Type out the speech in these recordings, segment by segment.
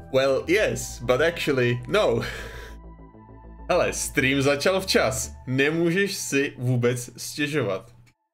Well, yes, but actually, no. Ale stream začal včas. Nemůžeš si vůbec stěžovat.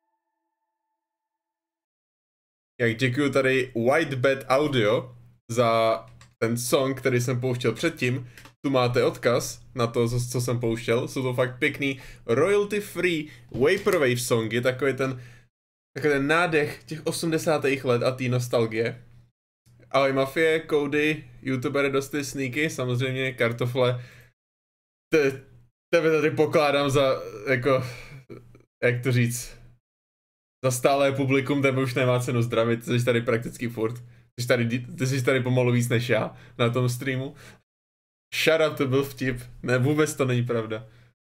Jak děkuju tady White Bat Audio za ten song, který jsem pouštěl předtím. Tu máte odkaz na to, co jsem pouštěl. Jsou to fakt pěkný royalty free vaporwave songy, takový ten nádech těch 80. let a té nostalgie. Ahoj Mafie, Cody, youtuber Dosty Sneaky, samozřejmě Kartofle. Tebe tady pokládám za, jako, jak to říct, za stálé publikum, tebe už nemá cenu zdravit, ty jsi tady prakticky furt. Ty jsi tady pomalu víc než já na tom streamu. Shut up, to byl vtip. Ne, vůbec to není pravda.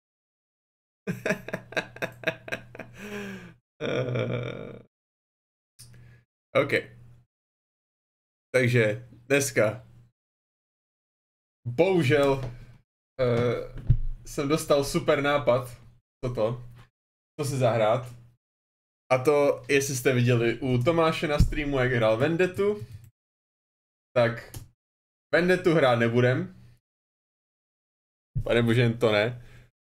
OK. Takže dneska bohužel jsem dostal super nápad co si zahrát. A to, jestli jste viděli u Tomáše na streamu, jak hrál Vendettu, tak Vendettu hrát nebudem. Panebože, to ne.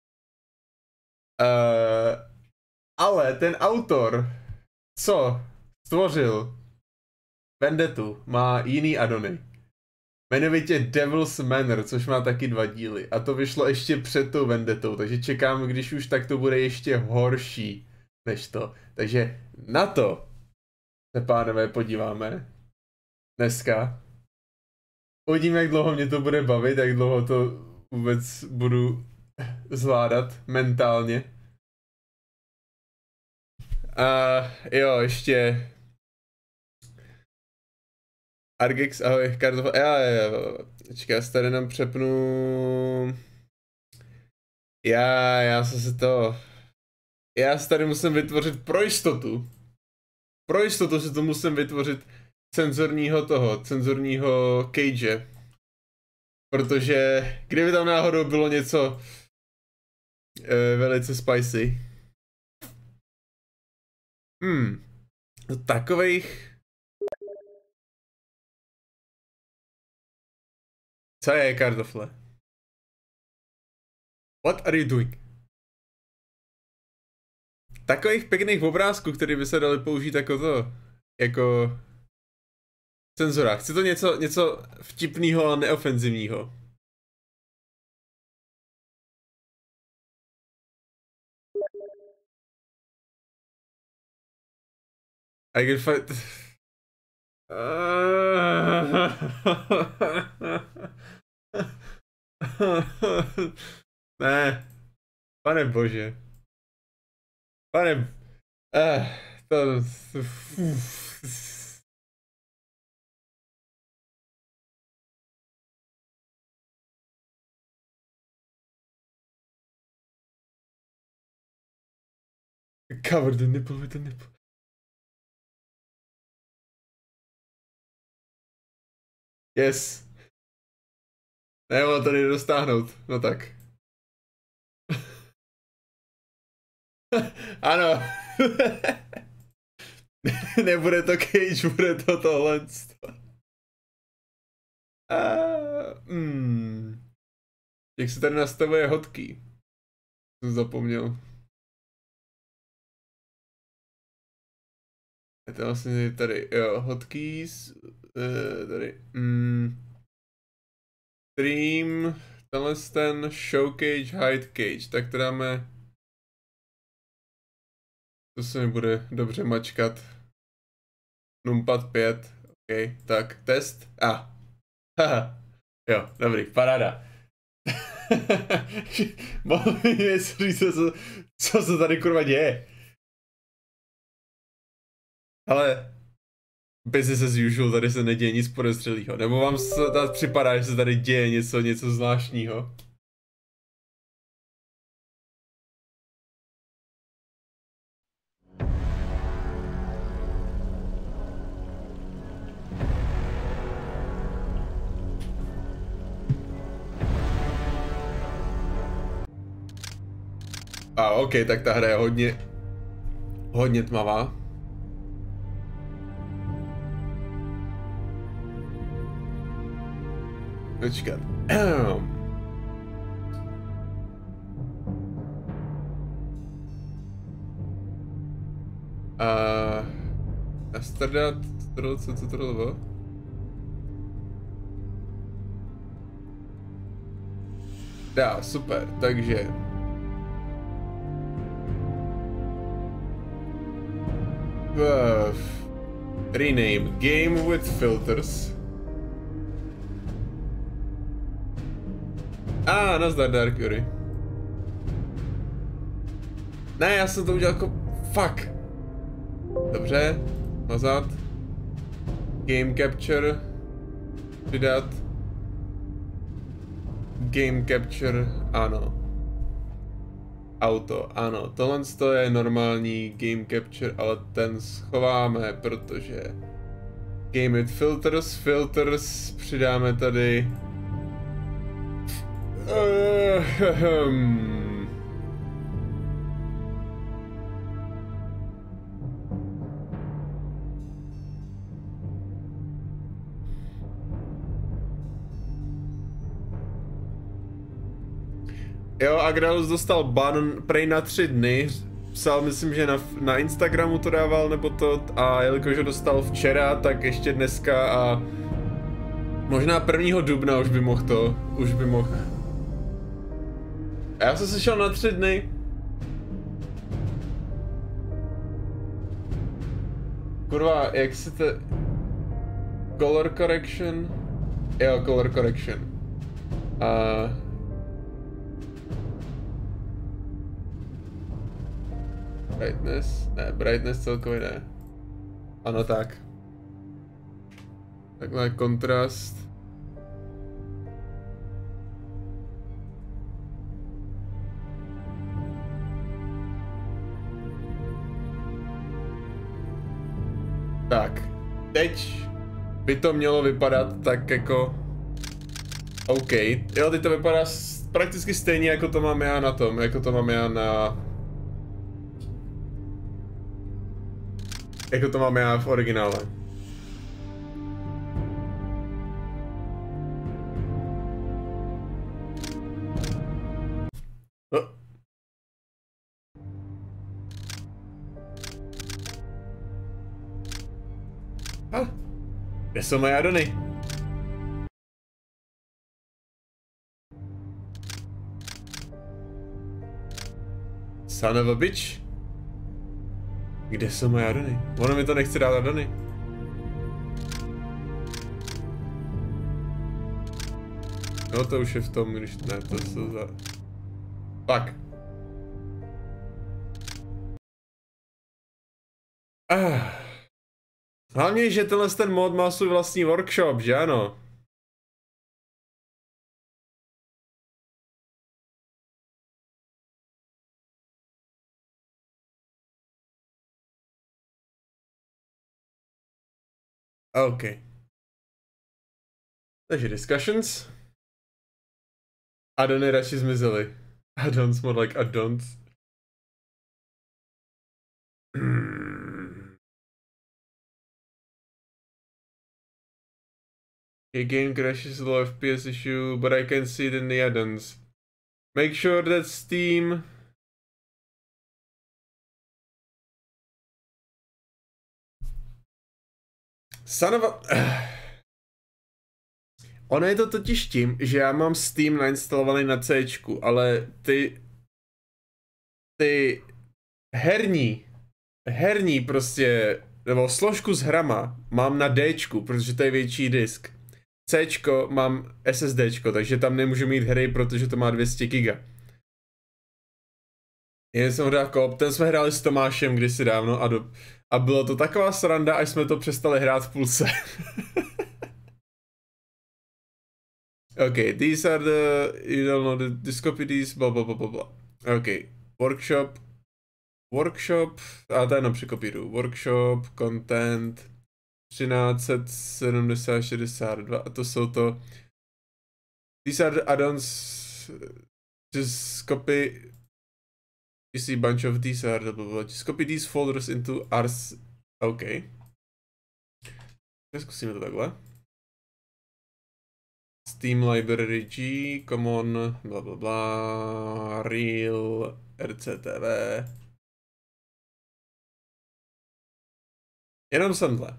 Ale ten autor, co stvořil Vendettu, má jiný addony. Jmenovitě Devil's Manor, což má taky 2 díly. A to vyšlo ještě před tou Vendettou, takže čekám, když už tak to bude ještě horší než to. Takže na to se, pánové, podíváme dneska. Uvidíme, jak dlouho mě to bude bavit, jak dlouho to vůbec budu zvládat mentálně. A jo, ještě Argex, ahoj, Kartofle, jo. Čekaj, já se tady nám přepnu. Já se tady musím vytvořit pro jistotu. Pro jistotu si to musím vytvořit cenzorního cage. Protože kdyby tam náhodou bylo něco velice spicy. Takovejch. Co je, Kartofle? What are you doing? Takových pěkných obrázků, které by se daly použít jako jako cenzora. Chci to něco vtipného a neofenzivního. I can fight. Ne. Pane bože. Cover the nipple with the nipple. Yes. Ne, ono to nejde dostáhnout. No tak. Ano. Nebude to cage, bude to tohle. Jak se tady nastavuje hotkey? Jsem zapomněl. Je to vlastně tady, jo, hotkeys, tady, stream, tenhle ten show cage, hide cage, tak to dáme, to se mi bude dobře mačkat, numpad 5, ok, tak, test, haha, jo, dobrý, paráda. Mohl mi něco říct, co se tady kurva děje. Ale business as usual, tady se neděje nic podezřelého. Nebo vám připadá, že se tady děje něco zvláštního? OK, tak ta hra je hodně tmavá. Počkat. Nastrdat, co to bylo? Dá, super, takže... rename game with filters. Nazdar Dark Fury. Ne, já jsem to udělal jako... Fuck. Dobře, mazat. Game capture. Přidat. Game capture, ano. Auto, ano. Tohle je normální game capture, ale ten schováme, protože... Game with filters, přidáme tady... Jo, Agralus dostal ban prej na 3 dny. Psal, myslím, že na Instagramu to dával, nebo to, a jelikož ho dostal včera, tak ještě dneska a možná 1. dubna už by mohl. A já jsem se šel na 3 dny. Kurva, jak se to... Color correction? Jo, color correction. Brightness? Ne, brightness celkově ne. Ano, tak. Takhle kontrast. Tak, teď by to mělo vypadat tak jako... OK, jo, teď to vypadá prakticky stejně jako to mám já na tom, jako to mám já na... Jako to mám já v originále. Kde jsou moje Adony? Son of a bitch. Kde jsou moje Adony? Ono mi to nechce dát Adony. No to už je v tom, když ne, to jsou za... Tak. Hlavně, že ten mod má svůj vlastní workshop, že ano? OK. Takže discussions. Adony radši zmizely. Addons more like addons. Your game crashes low FPS issue, but I can see it in the add-ons. Make sure that Steam... Son of a... Ono je to totiž tím, že já mám Steam nainstalovaný na Cčku, ale ty herní prostě, nebo složku s hrama mám na Dčku, protože to je větší disk. Cčko mám SSDčko, takže tam nemůžu mít hry, protože to má 200 GB. Jen jsem hrál koop, ten jsme hráli s Tomášem kdysi dávno a bylo to taková sranda, až jsme to přestali hrát v půlce. Okay, these are the, you don't know, this copy these, blah blah blah blah blah. Okay, workshop, a to jenom překopíruju, workshop, content, 1370-62, a to jsou to, these are the add-ons, just copy, you see bunch of these are, blah blah blah, just copy these folders into ours, okay. Zkusíme to takhle. Steam Library G, Common, bla bla bla, Real, RCTV. Jenom semhle.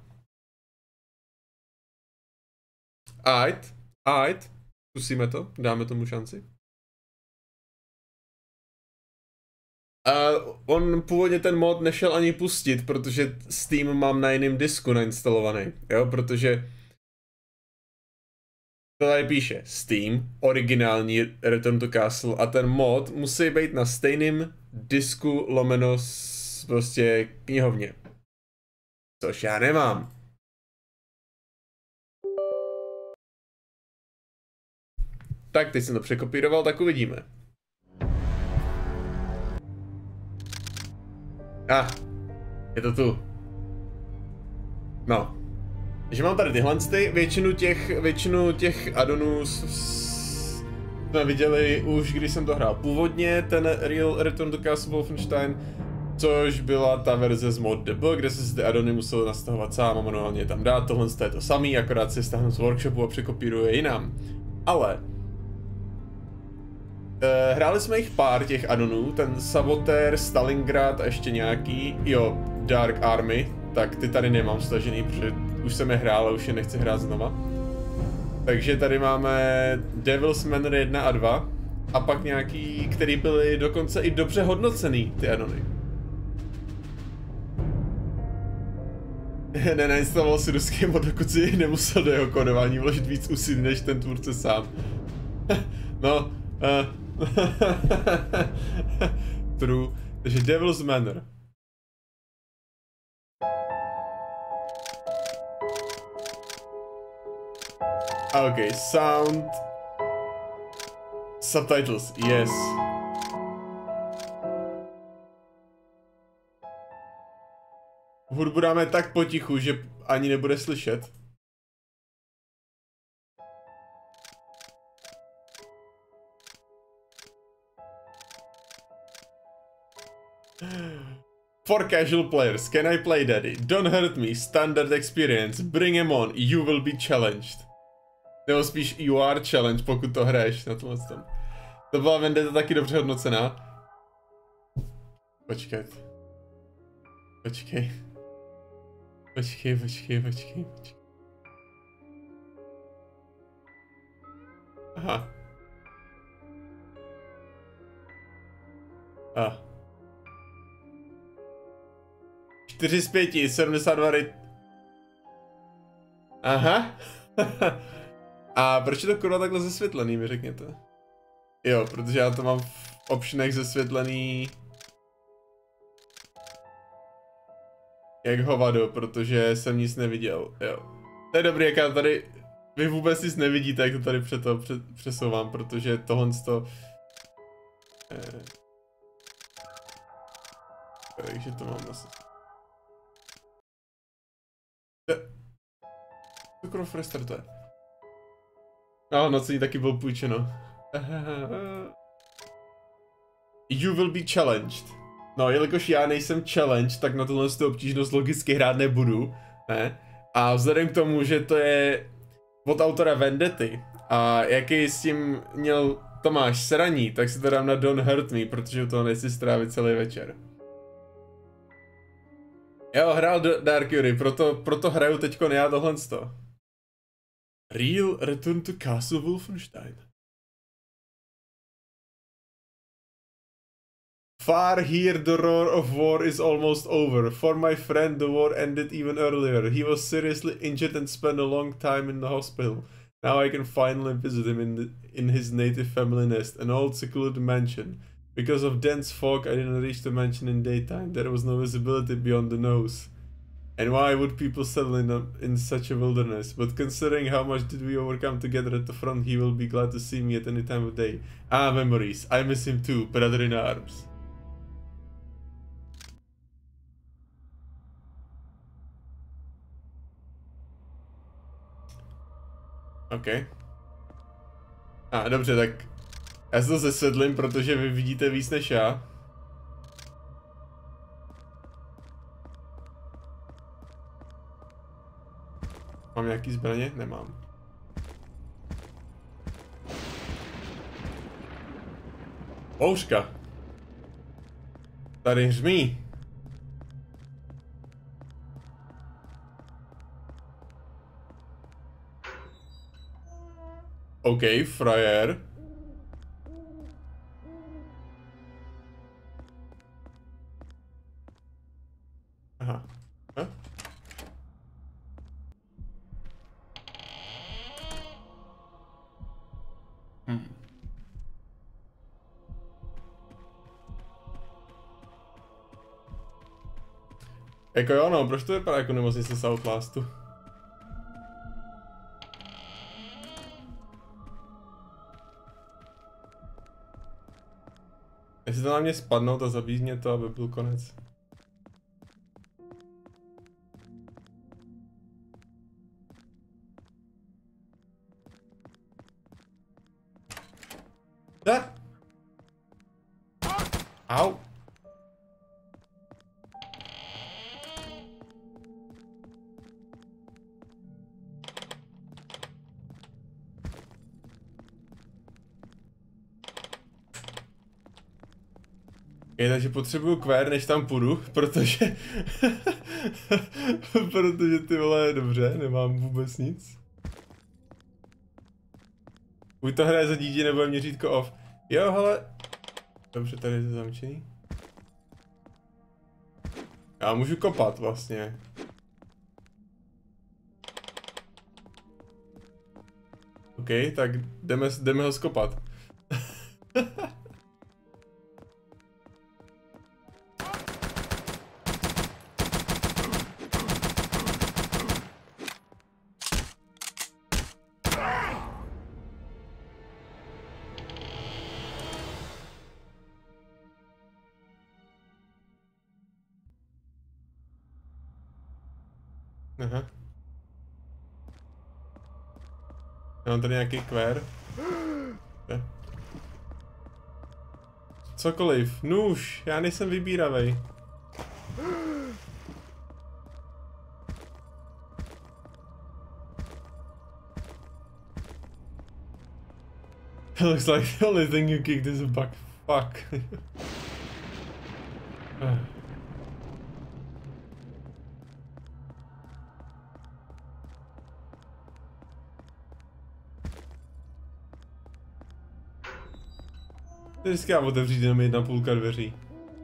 Ajt, zkusíme to, dáme tomu šanci. On původně ten mod nešel ani pustit, protože Steam mám na jiném disku nainstalovaný, jo, protože to tady píše Steam, originální Return to Castle a ten mod musí být na stejném disku lomeno prostě knihovně. Což já nemám. Tak, teď jsem to překopíroval, tak uvidíme. Je to tu. No. Takže mám tady tyhle většinu těch addonů jsme viděli už, když jsem to hrál původně, ten Real Return to Castle Wolfenstein, což byla ta verze z ModDB, kde se ty addony musel nastavovat sám a manuálně je tam dát. Tohle je to samý, akorát si stáhnu z workshopu a překopíruje jinam. Ale hráli jsme jich pár těch addonů, ten Saboteur, Stalingrad a ještě nějaký, jo, Dark Army, tak ty tady nemám stažený, protože už jsem je hrál a už je nechci hrát znova. Takže tady máme Devil's Manor 1 a 2 a pak nějaký, který byly dokonce i dobře hodnocený, ty addony. Nenainstaloval si ruský mod, dokud si nemusel do jeho kodování vložit víc úsilí než ten tvůrce sám. No, true. Takže Devil's Manor. Okay, sound. Subtitles, yes. Hudbu dáme tak potichu, že ani nebude slyšet. For casual players, can I play daddy? Don't hurt me, standard experience, bring him on, you will be challenged. Nebo spíš you are challenged, pokud to hraješ na tomhle tom. To byla Vendetta taky dobře hodnocená. Počkej. Aha. 4 z 5, 72 rate. Aha. A proč je to kurva takhle zesvětlený, mi řekněte? Jo, protože já to mám v optionech zesvětlený jak hovado, protože jsem nic neviděl, jo. To je dobrý, jak já tady, vy vůbec nic nevidíte, jak to tady přesouvám, protože tohle to... Takže to mám asi... To kurva restartuje. No, nocení taky byl půjčeno. You will be challenged. No, jelikož já nejsem challenged, tak na tohle obtížnost logicky hrát nebudu, ne? A vzhledem k tomu, že to je od autora Vendetty a jaký s tím měl Tomáš sraní, tak si to dám na Don't Hurt Me, protože to nechci strávit celý večer. Jo, hrál Dark Fury, proto hraju teďko já tohleto. Real Return to Castle Wolfenstein. Far here the roar of war is almost over. For my friend the war ended even earlier. He was seriously injured and spent a long time in the hospital. Now I can finally visit him in his native family nest, an old secluded mansion. Because of dense fog I didn't reach the mansion in daytime. There was no visibility beyond the nose. And why would people settle in such a wilderness? But considering how much did we overcome together at the front, he will be glad to see me at any time of day. Ah, memories. I miss him too, brother in arms. OK. Dobře, tak já se to zesedlím, protože vy vidíte víc než já. Mám nějaký zbraně? Nemám. Ouška. Tady hřmí. OK, frajer. Aha. Huh? Jako jo, no, proč to vypadá jako nemocnice z Outlastu? Jestli to na mě spadnout a zabít mě to, aby byl konec. Da! Au! Takže potřebuju kvér, než tam půjdu, protože... protože ty vole, dobře, nemám vůbec nic. Buď to hraje za dítě, nebo měřítko off. Jo, hele... Dobře, tady je to zamčený. Já můžu kopat vlastně. OK, tak jdeme ho skopat. Aha. Já mám tady nějaký kvér. Cokoliv. Nůž, já nejsem vybíravej. Looks like the only thing you kicked is a bug. Fuck. Vždycky já otevřít jenom 1,5 dveří.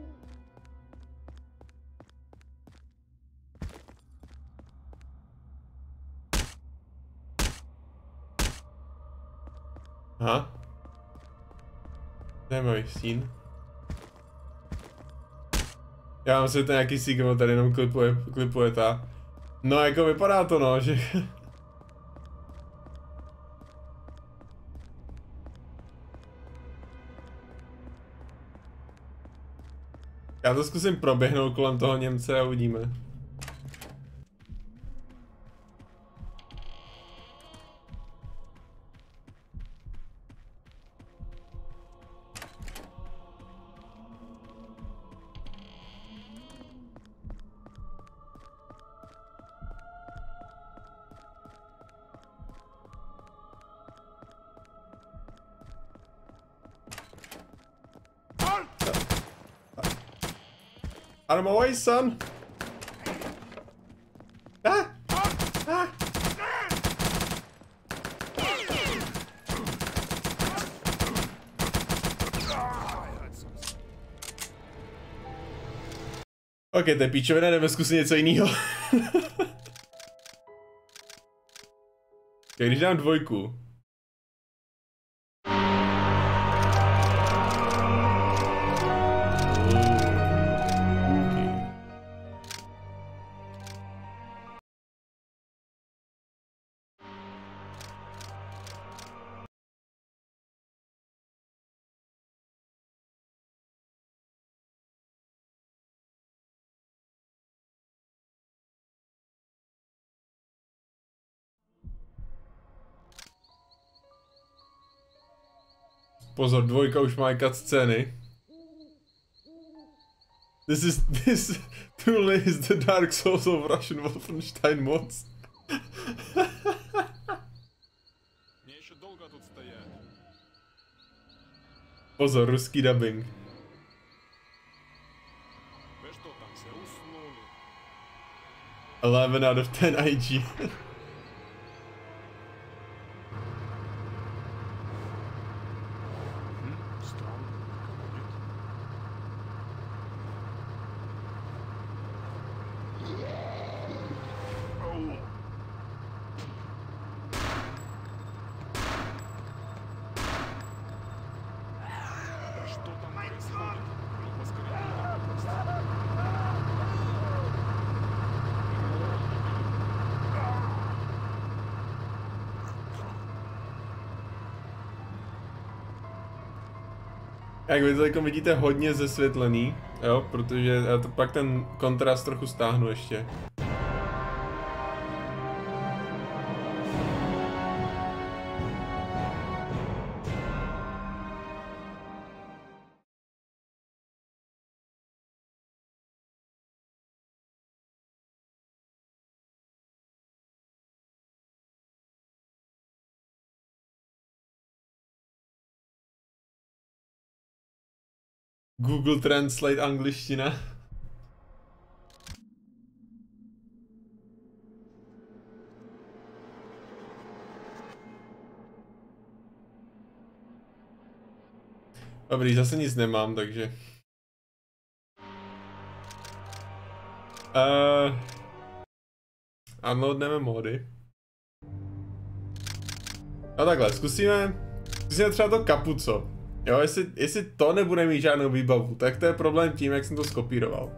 Aha. Zajímavý stín. Já mám si to nějaký Sigma tady jenom klipuje ta. No jako vypadá to no, že... Já to zkusím proběhnout kolem toho Němce a uvidíme. Out of my way, son! Ah! Ah! Ok, to je píčovina, jdeme zkusit něco jiného. Když dám 2. Pozor, 2 už má cutscény. This truly is the Dark Souls of Russian Wolfenstein mods. Pozor, ruský dubbing. 11 out of 10 IG. Jak vy to jako vidíte hodně zesvětlený, jo, protože já to pak ten kontrast trochu stáhnu ještě. Google Translate angličtina. Dobrý, zase nic nemám, takže... Unloadneme módy. No takhle, zkusíme třeba to kapuco. Jo, jestli to nebude mít žádnou výbavu, tak to je problém tím, jak jsem to skopíroval.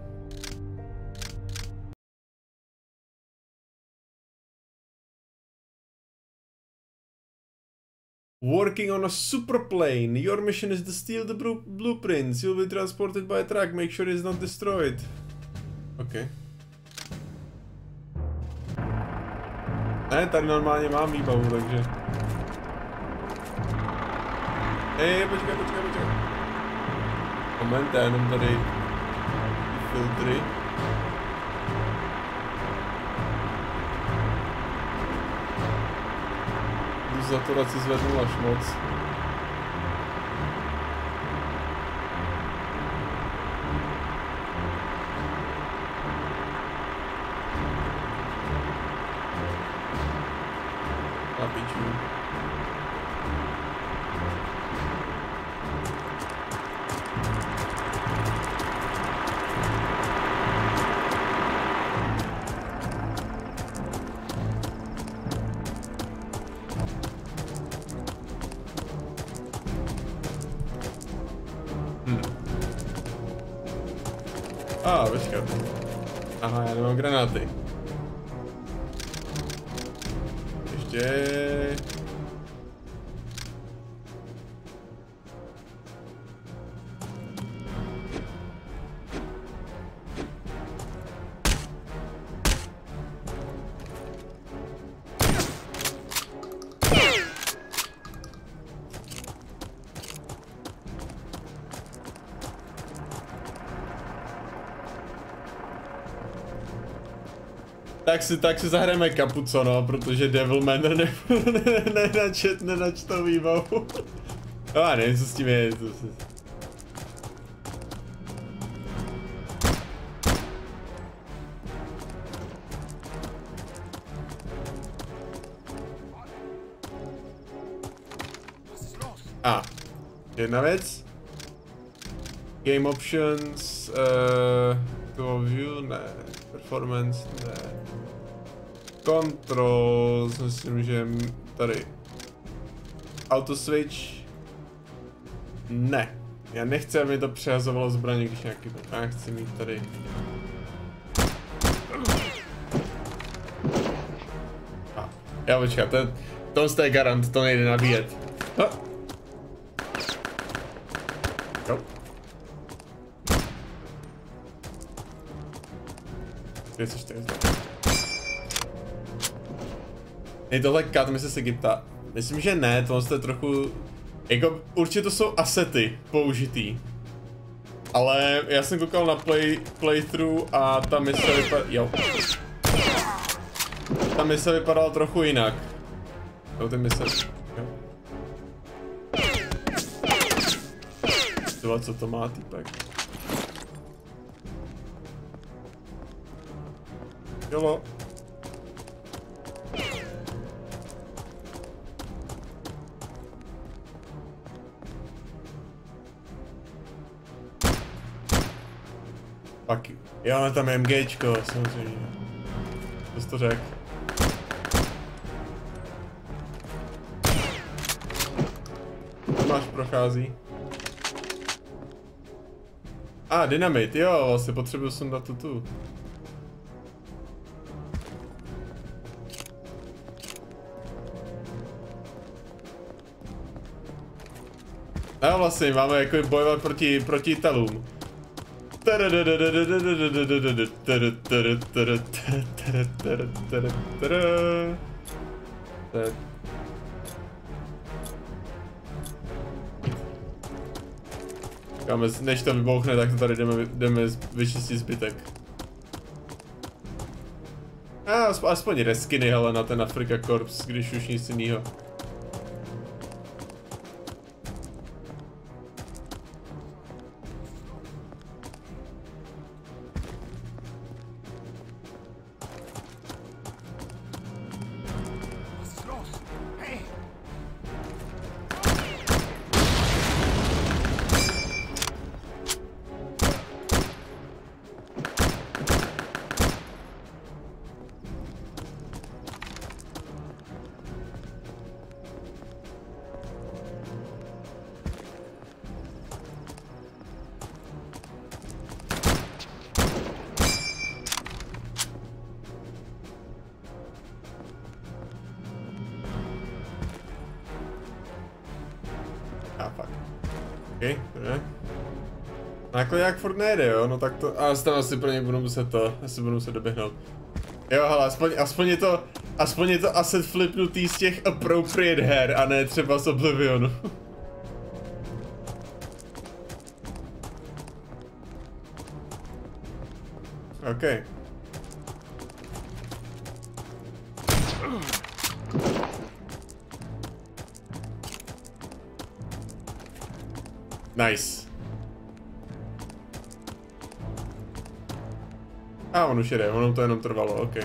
Working on a super plane. Your mission is to steal the blueprints. You'll be transported by a truck. Make sure it's not destroyed. Okay. Ne, tady normálně mám výbavu, takže... Počkej. Moment, já jenom tady filtry. Tu saturaci zvednu až moc. Na piču. Počkat. Aha, já nemám granáty. Ještě... Tak si zahrajeme kapuco, no, protože Devilman nenačtou výbavu. No a nevím, co s tím je. Jedna věc. Game options, to view, ne. Performance, ne. Control, myslím, že tady. Auto switch. Ne. Já nechci, aby mi to přehazovalo zbraně, když nějaký... Já chci mít tady. Já počkat, to je garant, to nejde nabíjet. Jo. Kde jsi tady? Je tohle cut mise z Egypta? Myslím, že ne, tohle je trochu... Jako, určitě to jsou asety použitý. Ale já jsem koukal na playthrough a ta mise vypadala... Jo. Ta mise vypadala trochu jinak. Jo, ty mise... Jo. Tyva, co to má týpek? Jolo. Fuck you. Jo, ale tam je MGčko, samozřejmě. Co jsi to řekl? Máš prochází. Dynamit, jo, vlastně potřebuji sundat tu. No vlastně, máme jako bojovat proti Italům. Než to vybouchne, tak to tady jdeme vyčistit zbytek. Aspoň reskiny, ale na ten Afrika Corps, když už nic jinýho. Fuck. OK, ne. Jako jak furt nejde, jo, no tak to, tam asi pro ně budu muset doběhnout. Jo, hele, aspoň je to asset flipnutý z těch appropriate her, a ne třeba z Oblivionu. OK. Nice. On už jede, ono to jenom trvalo, OK.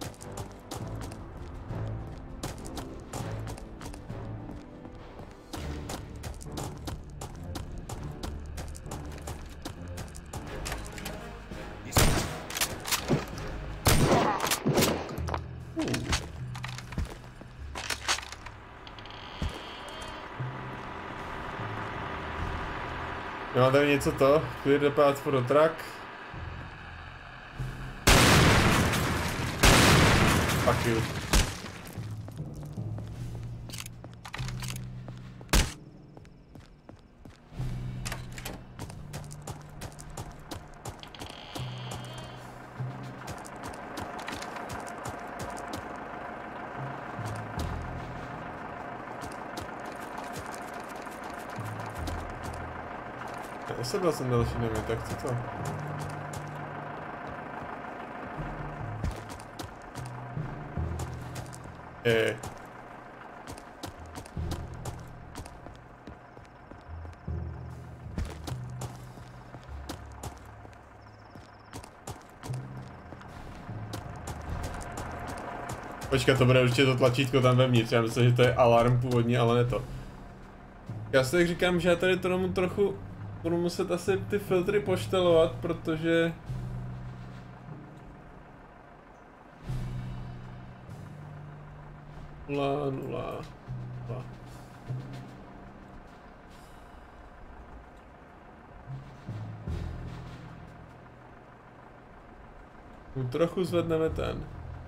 Mám tady něco to, clear the path for the truck. Fuck you. Sebral jsem další nevím, tak co to? Počkat, to bude určitě to tlačítko tam vevnitř, já myslím, že to je alarm původně, ale ne to. Já si tak říkám, že já tady tomu trochu budu muset asi ty filtry poštelovat, protože... Nula. Trochu zvedneme ten.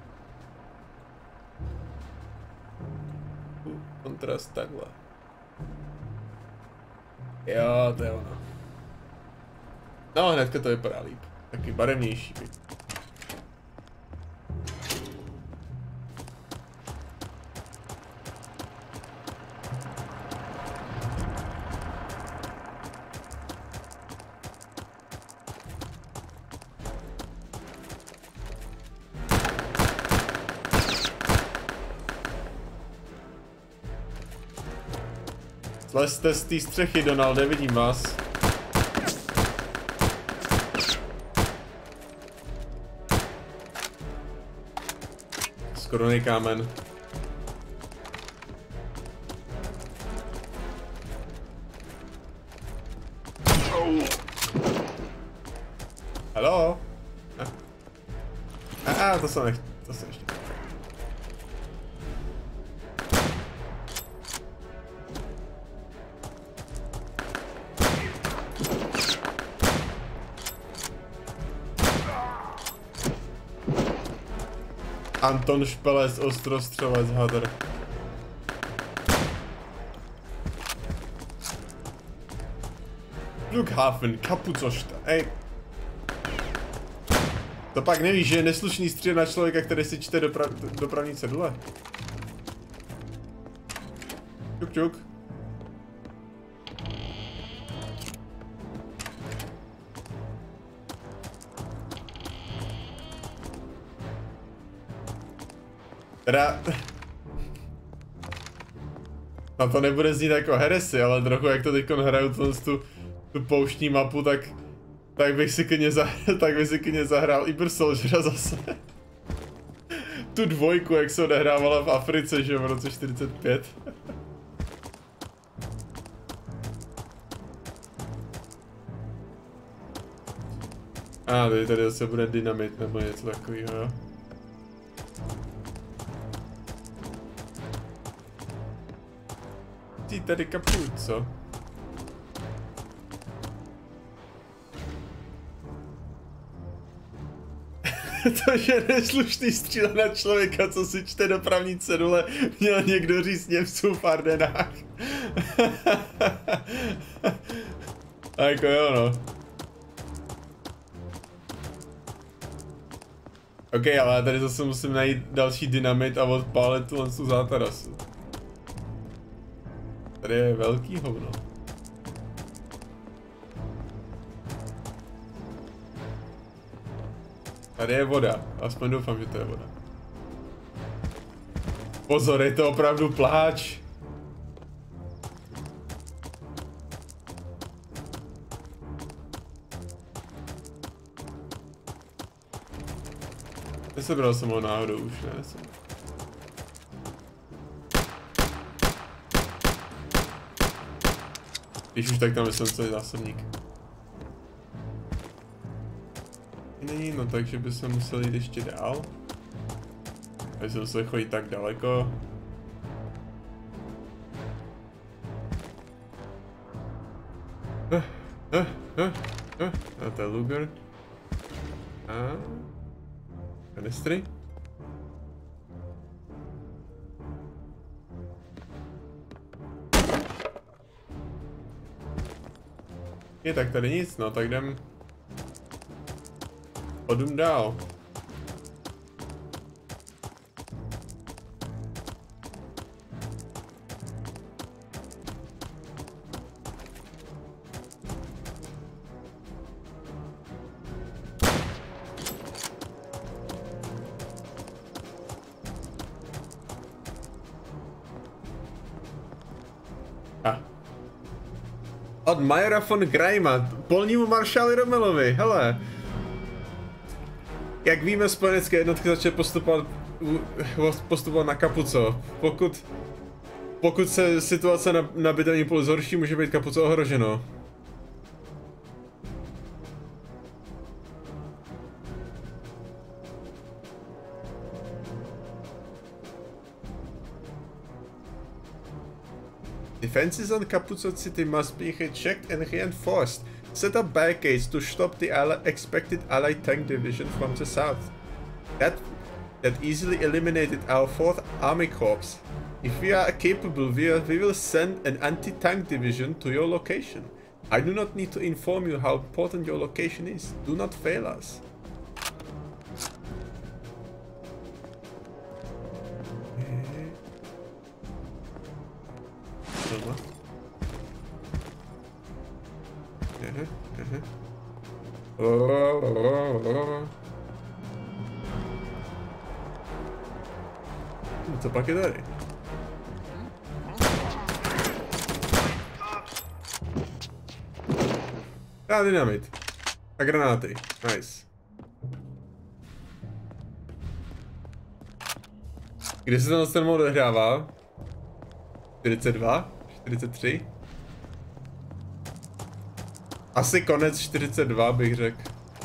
Kontrast takhle. Jo, to je ono. No, hnedka to vypadá líp. Taky barevnější. Zlezte z té střechy, Donalde, vidím vás. skoro nejkámen. Haló? To jsem nechtěl. To jsem ještě. Anton Špelec, ostrostřelec, hadr. Flughafen, Kapucošta, ej. To pak nevíš, že je neslušný střílet na člověka, který si čte dopravní cedule? Čuk, čuk. Teda... No to nebude znít jako heresy, ale trochu jak to teďkon hraju tu pouštní mapu, tak bych si klidně zahrál Iber Soldiera zase. Tu dvojku, jak se odehrávala v Africe, že v roce 45. Tady zase bude dynamit nebo něco takového, jo. Ty tady kaput, co? To je neslušný střílet na člověka, co si čte dopravní cedule, měl někdo říct Němců v Ardenách. A jako jo, no. Ok, ale tady zase musím najít další dynamit a odpálit tu zátarasu. Tady je velký hovno. Tady je voda, aspoň doufám, že to je voda. Pozor, je to opravdu pláč. Nesebral jsem ho náhodou už, ne? Když už tak tam myslím, co je zásobník. Není, no takže by se musel jít ještě dál. Takže jsem musel chodit tak daleko. A to je Luger. A kanistry. Je, tak tady nic, no, tak jdem. Odum dál. Od Majora von Greima, polnímu maršáli Romelovi, hele. Jak víme, spojenecké jednotky začaly postupovat na Kapuco. Pokud se situace na bitevním poli zhorší, může být Kapuco ohroženo. Defenses on Kapuzo City must be rechecked and reinforced. Set up barricades to stop the expected Allied tank division from the south. That easily eliminated our 4th Army Corps. If we are capable, we will send an anti-tank division to your location. I do not need to inform you how important your location is. Do not fail us. Co pak je tady? Dynamit. A granáty. Nice. Kde se ten mod odehrává? 42? 43? Asi konec 42 bych řekl.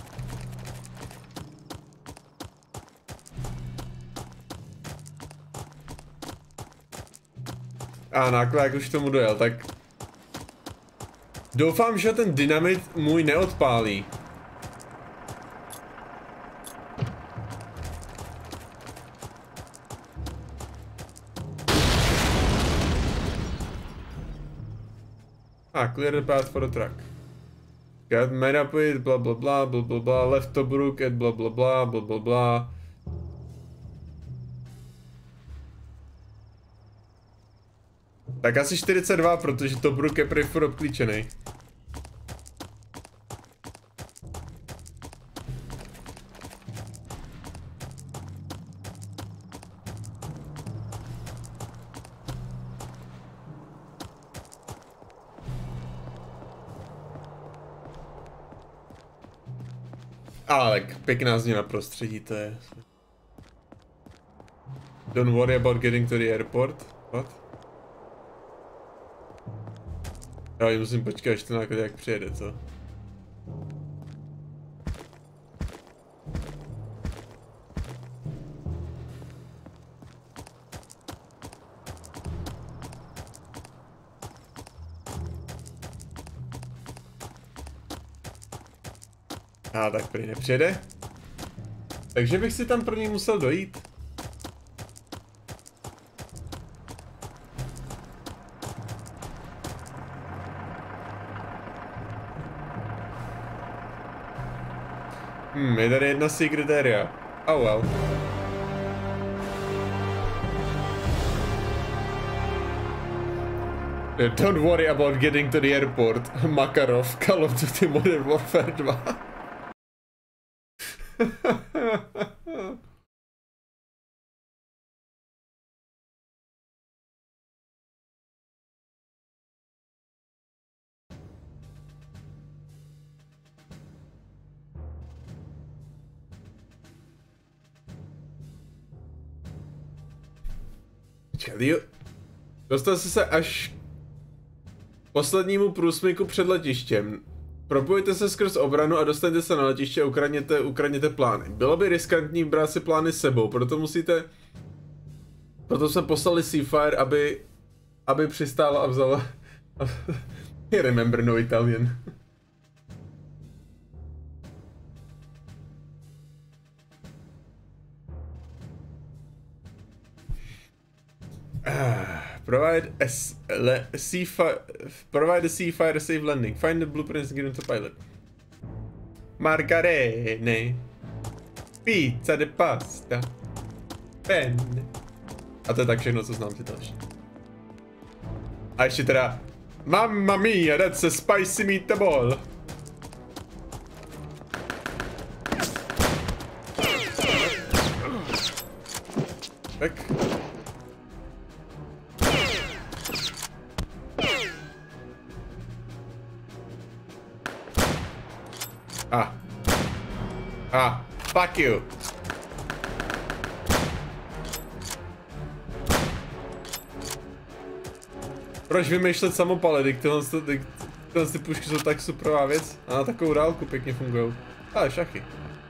A náklad už k tomu dojel, tak... Doufám, že ten dynamit můj neodpálí. Clear the path for the truck. Get made up with blah blah blah blah blah blah, left Tobruk at blah blah blah blah blah blah. Tak asi 42, protože Tobruk je prý furt obklíčený. Ale tak pěkná změna prostředí to je. Don't worry about getting to the airport. What? Já musím počkat, až to náklad jak přijede, co? A tak prý nepřijede. Takže bych si tam pro něj musel dojít. Je tady jedna secret area. Oh well. Don't worry about getting to the airport. Makarov, Call of Duty Modern Warfare 2. Dostal jsi se až k poslednímu průsmyku před letištěm. Propojte se skrz obranu a dostaňte se na letiště a ukradněte plány. Bylo by riskantní brát si plány s sebou, proto jsme poslali Seafire, aby přistála a vzala... I remember no Italian. Provide a Seafire safe landing. Find the blueprints and get into pilot. Margarine. Pizza de pasta. Pen. A to je tak všechno, co znám si další. A ještě teda... Mamma mia, that's a spicy meatball. Tak. Fuck you. Proč vymýšlet samopaly, tyhle pušky jsou tak superová věc a na takovou dálku pěkně fungují. Ale šachy.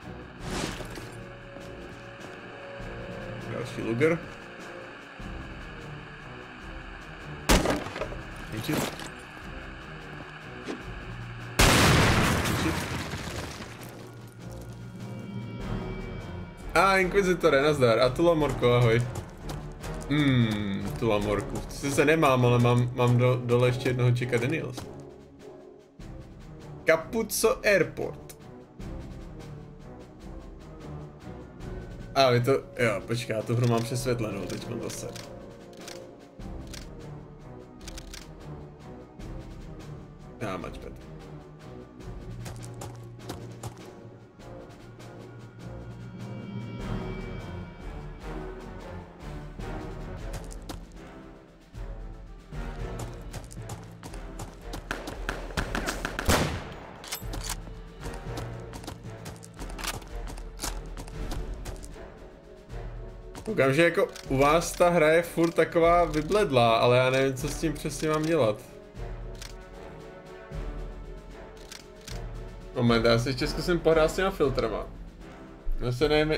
Další Luger. Ničit. Inquisitore, nazdar. A Tula Morko, ahoj. Tula Morku. Sice nemám, ale mám dole ještě jednoho Chica Daniels. Capuzzo Airport. Je to... Jo, počkej, já tu hru mám přesvětlenou, teď mám zase. Much better. Koukám, že jako u vás ta hra je furt taková vybledlá, ale já nevím, co s tím přesně mám dělat. Moment, já si ještě zkusím pohrát s těma filtrama. Já se nevím,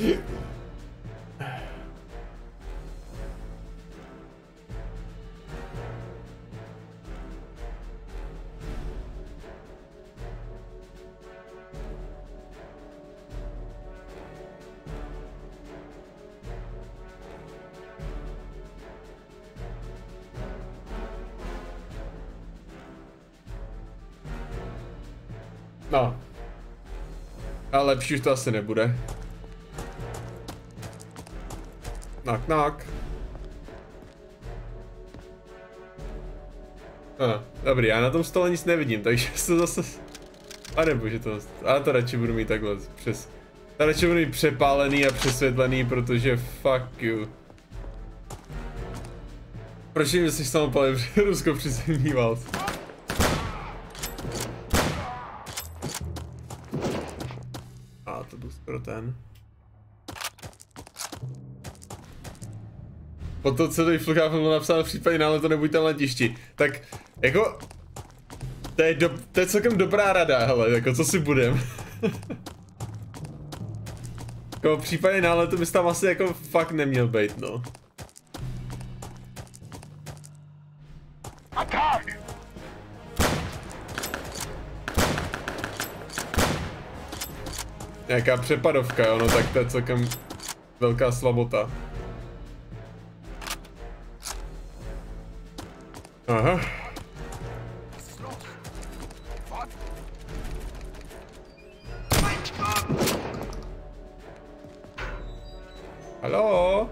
no. A lepší už to asi nebude. Knock knock. Dobrý, já na tom stole nic nevidím, takže to zase... A nebože to... A to radši budu mít takhle přes... To radši budu mít přepálený a přesvětlený, protože fuck you. Proč mi jsi samopalil Rusko přizemní válce? A to byl skoro ten. Potom celý Fluchá film napsal případně, ale to nebuď tam na letišti. Tak, jako... To je celkem dobrá rada, hele, jako co si budem. Jako případně náletu bys tam asi jako fakt neměl být, no. Nějaká přepadovka, jo, no tak to je celkem velká slabota. Aha. Hallo?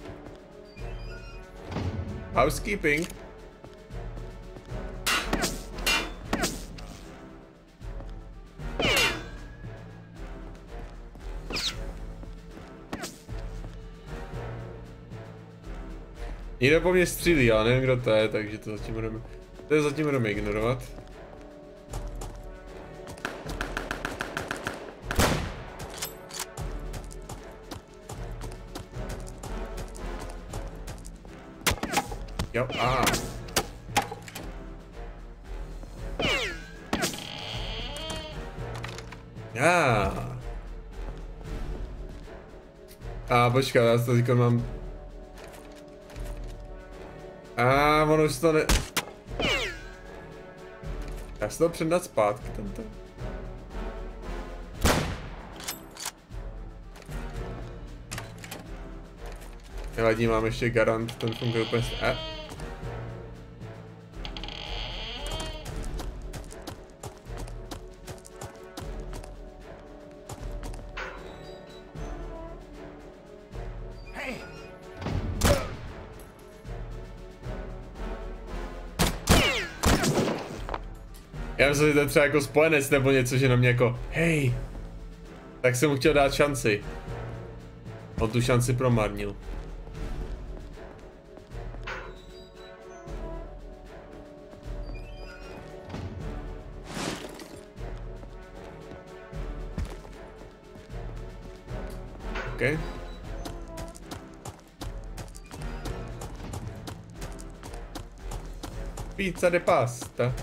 Housekeeping? Někdo po mně střílí, já nevím, kdo to je, takže to zatím budeme ignorovat. Jo, aha. Já. A počkat, já to teďka mám. A ono už to ne... Já si to předat zpátky tento. Nevadí, mám ještě garant, ten funguje úplně Já myslím, že to je třeba jako spojenec nebo něco, že na mě jako hej. Tak jsem mu chtěl dát šanci. On tu šanci promarnil. OK. Pizza de pasta.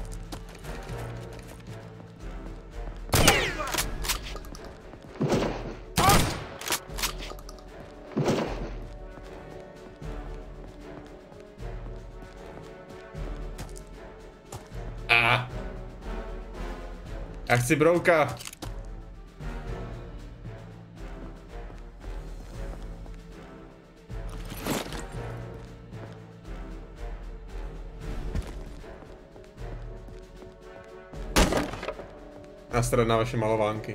Já chci brouka. Nasrat na vaše malovánky.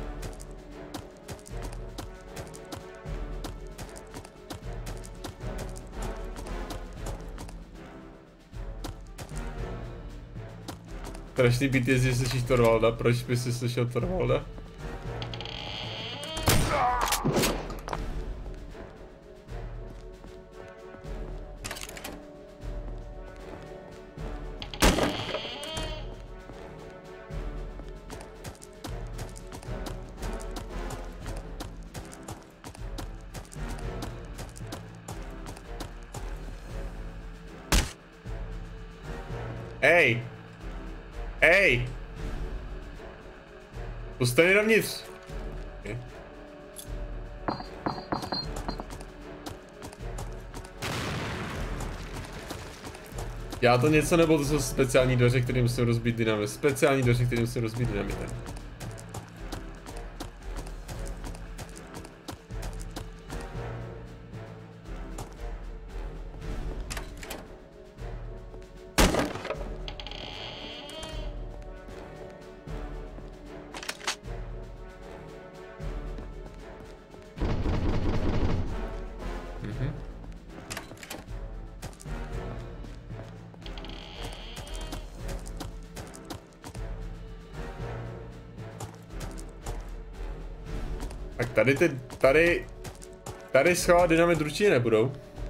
Strašný být je, že slyšíš Torvalda, proč bys si slyšel Torvalda? Ej! Ej! Puste mi dovnitř! Okay. Já to něco, nebo to jsou speciální dveře, které musím rozbít dynamitem. Speciální dveře, které musím rozbít dynamitem. Tak tady schovat dynamit určitě nebudou.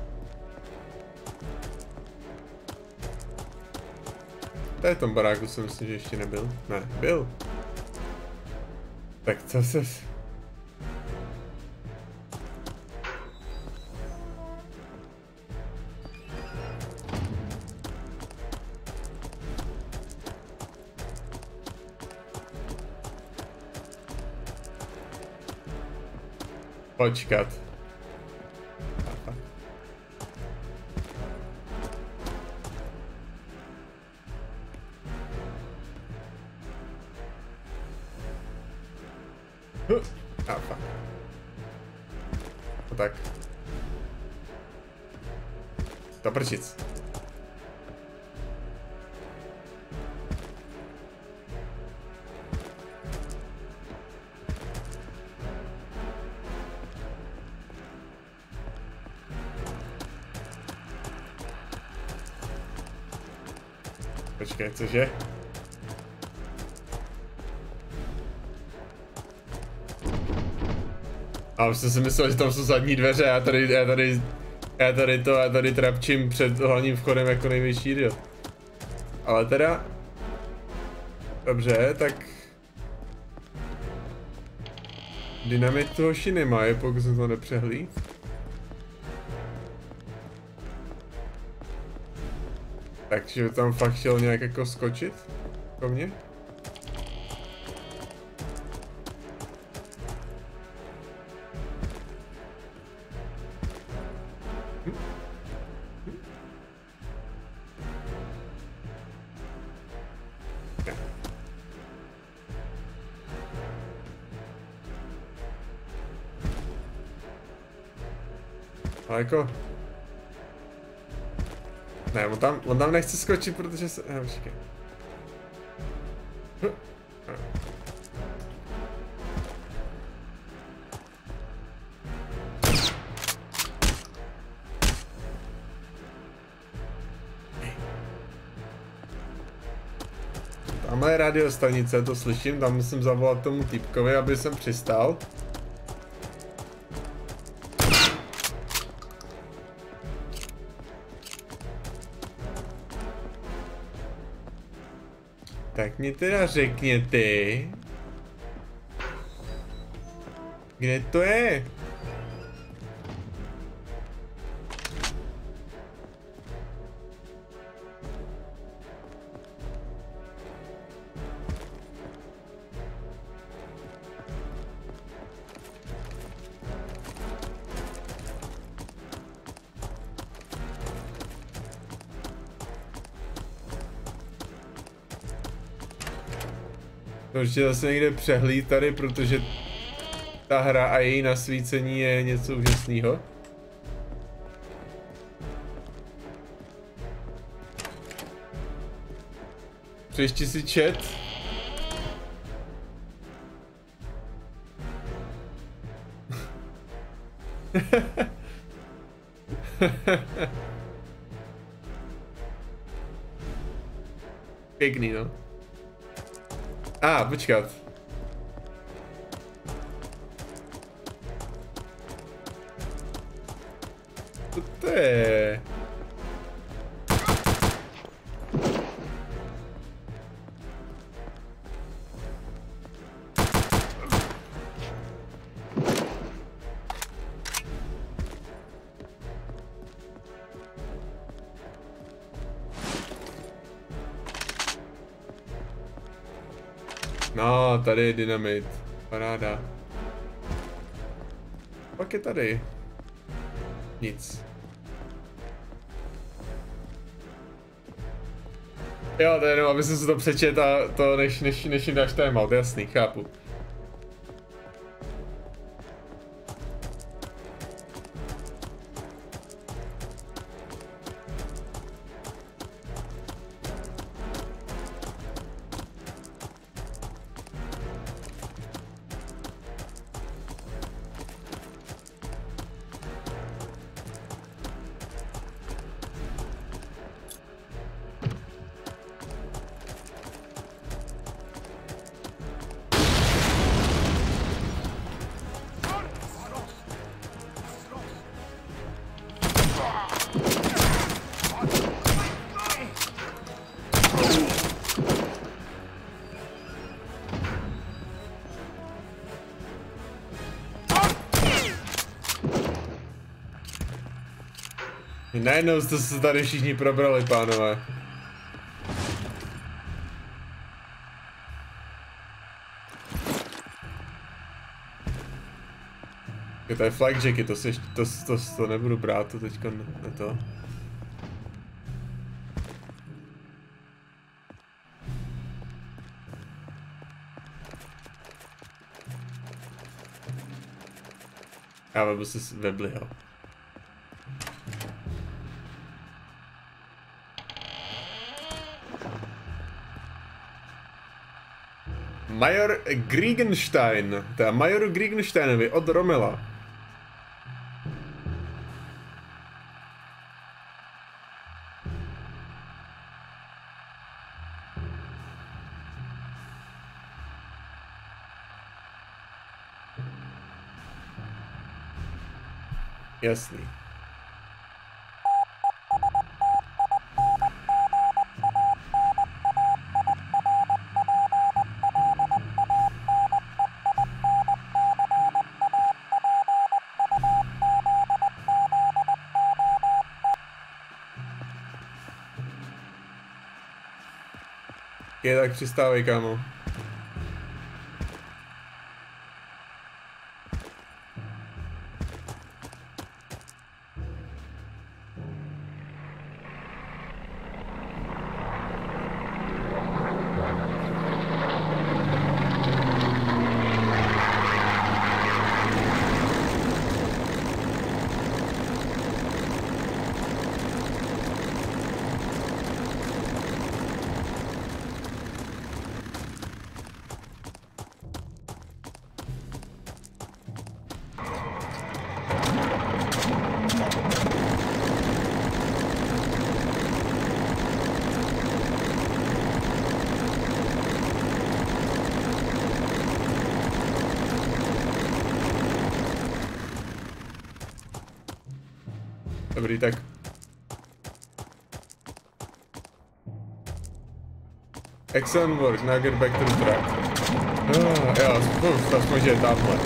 Tady v tom baráku jsem myslím, že ještě nebyl. Ne, byl. Tak co se... Počkat. Fuck. No tak. To prčic. Počkej, cože? A už jsem si myslel, že tam jsou zadní dveře, já tady trapčím před hlavním vchodem jako největší idiot. Ale teda... Dobře, tak... Dynamit to hoši nemají, pokud jsem to nepřehlíd. Takže tam fakt chtěl nějak jako skočit? Po mně? Ale jako... Ne, on tam nechce skočit, protože se... Počkej. Tamhle je radiostanice, to slyším, tam musím zavolat tomu týpkovi, aby jsem přistál. Tak mi teda řekněte, kde to je? To určitě zase někde přehlíd tady, protože ta hra a její nasvícení je něco úžasného. Přečti si chat. Pěkný, no. Počkat. Co to je? No, tady je dynamit. Paráda. Pak je tady. Nic. Jo, to je jenom, aby jsem si to přečet a to než jim dáš téma, to je jasný, chápu. Najednou jste se tady všichni probrali, pánové. To je flagjacky, to nebudu brát, to teďko na to. Já vebu si Webleyho. Major Griegenstein, teda Majoru Griegensteinovi od Romela. Jasný. Je tak přistávej, kámo. Dobrý, tak. Excellent work, now get back to the track. Jo, aspoň, že je tamhle.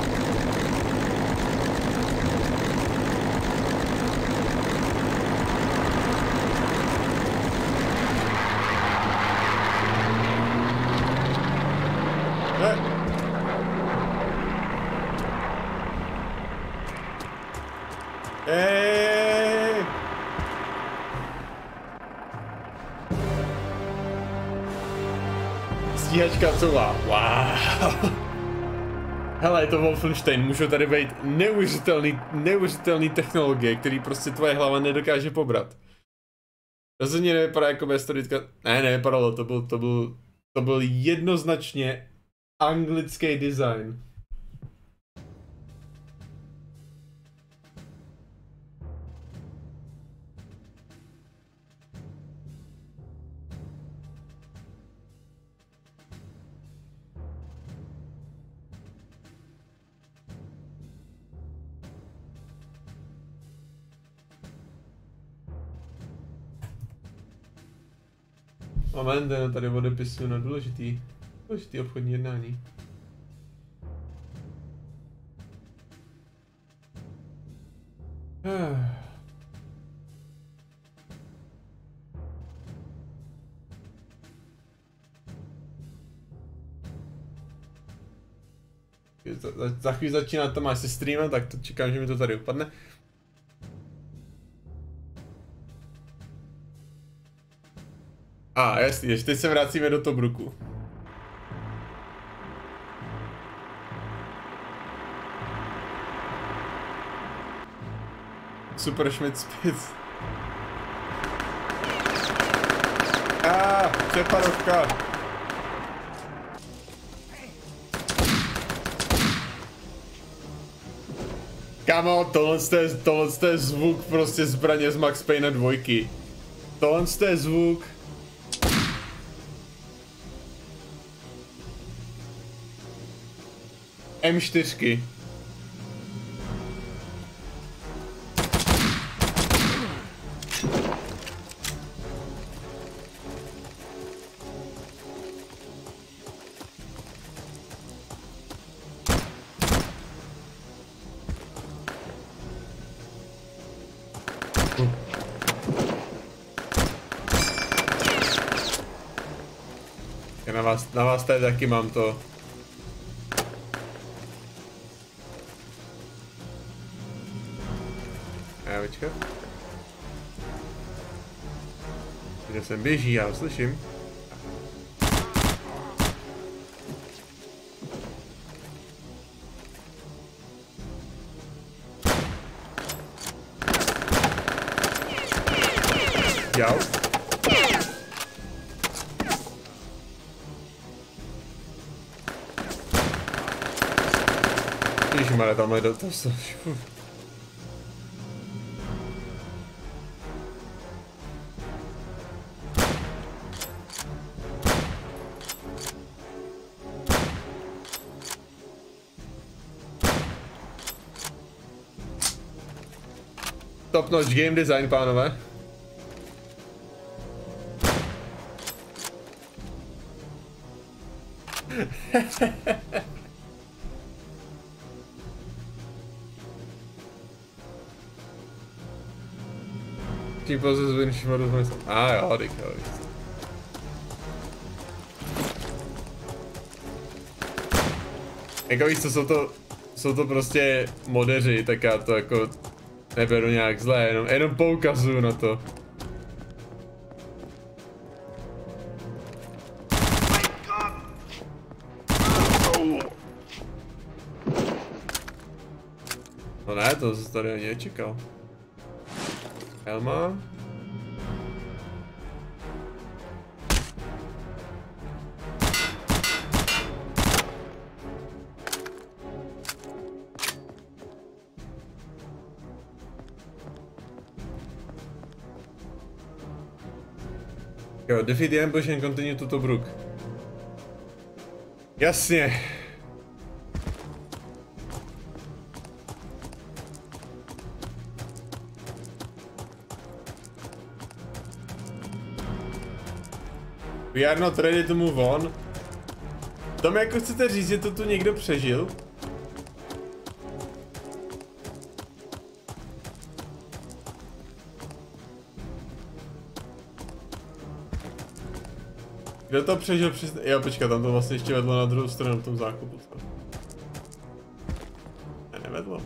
Stíhačka couvá. Wow. Hele, je to Wolfenstein, můžou tady být neuvěřitelný technologie, který prostě tvoje hlava nedokáže pobrat. Rozhodně nevypadá jako historická. Ne, nevypadalo, to byl jednoznačně anglický design. Moment, tady odepisuju na důležitý obchodní jednání. Za chvíli začíná Tomáš se streamem, tak to čekám, že mi to tady upadne. Jasně, teď se vracíme do Tobruku. Super Schmidt Spitz. Přepadovka. Kámo, tohle je zvuk prostě zbraně z Max Payne 2. Tohle je zvuk. M4. Já na vás tady taky mám to. Počkat. Kde sem běží, já ho slyším. Jau. Ježišmarja, tam je to. Top notch game design, pánové. Tím pouze zvětším rozmysl. Jo, teďka. Jako víš co, jsou to prostě modeři, tak já to jako neberu nějak zlé, jenom poukazuju na to. No ne, to se tady ani nečekal. Helma. Jo, defeat the ambush and continue to Tobruk. Jasně. We are not ready to move on. Tom, jako chcete říct, že to tu někdo přežil? Kdo to přežil přes... Jo, počkat, tam to vlastně ještě vedlo na druhou stranu v tom zákupu. Ne, nevedlo.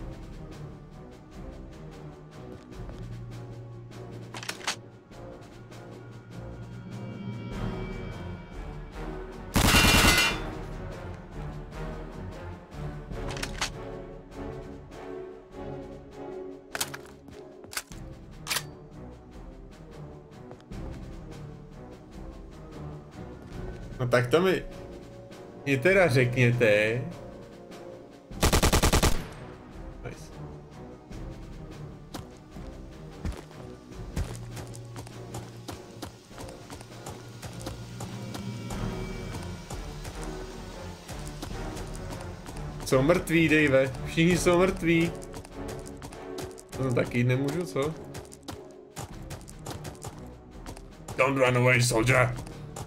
No tak to mi teda řekněte. Nice. Jsou mrtví, Dave. Všichni jsou mrtví. No taky nemůžu, co? Don't run away, soldier.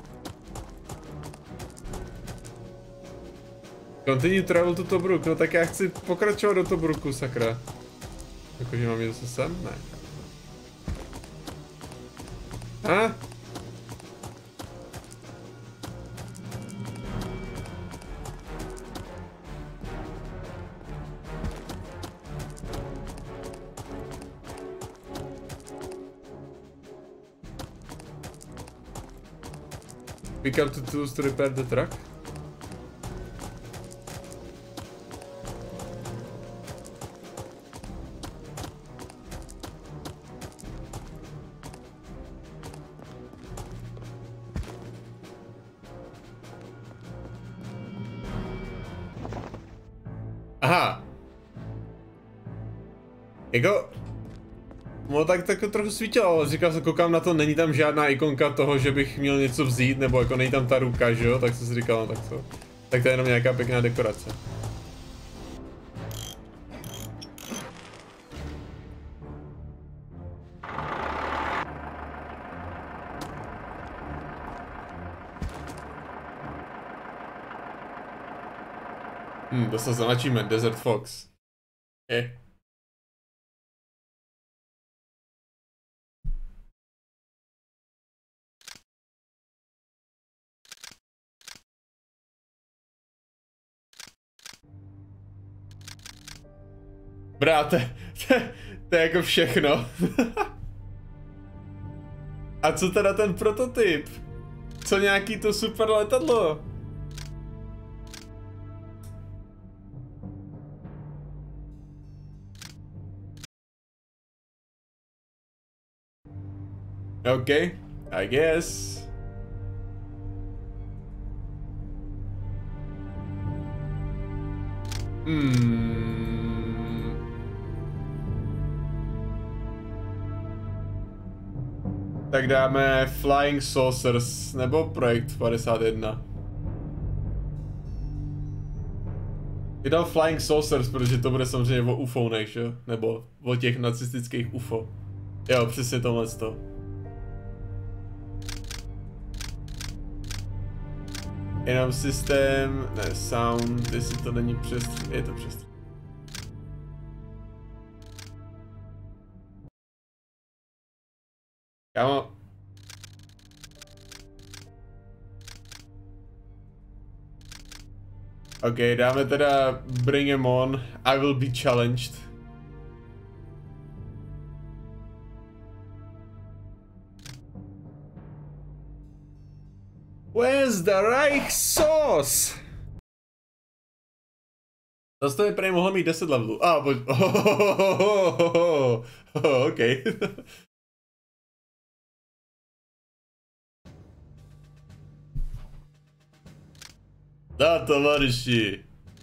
Continue travel to Tobruk, no tak já chci pokračovat do Tobruku, sakra. Jakože mám jít zase sem? Ne. Pick up the tools to repair the truck. Aha. Jako... No tak jako trochu svítilo, ale říkal jsem, koukám na to, není tam žádná ikonka toho, že bych měl něco vzít, nebo jako není tam ta ruka, že jo, tak jsem si říkal, no tak to. Tak to je jenom nějaká pěkná dekorace. To se značíme, Desert Fox. Bráte, to je jako všechno. A co teda ten prototyp? Co nějaký to super letadlo? Okay, I guess. Tak dáme Flying Saucers nebo Projekt 51. Je dal Flying Saucers, protože to bude samozřejmě o UFOnech, že? Nebo o těch nacistických UFO. Jo, přesně tohle to. Jenom systém, ne, sound, jestli to není přes, je to přes. Kámo. Ok, dáme teda Bring 'em on, I will be challenged. Where's the Reich sauce? Zase to by prý mohlo mít 10 levelů. Pojď. Ok. Da, tovarищи.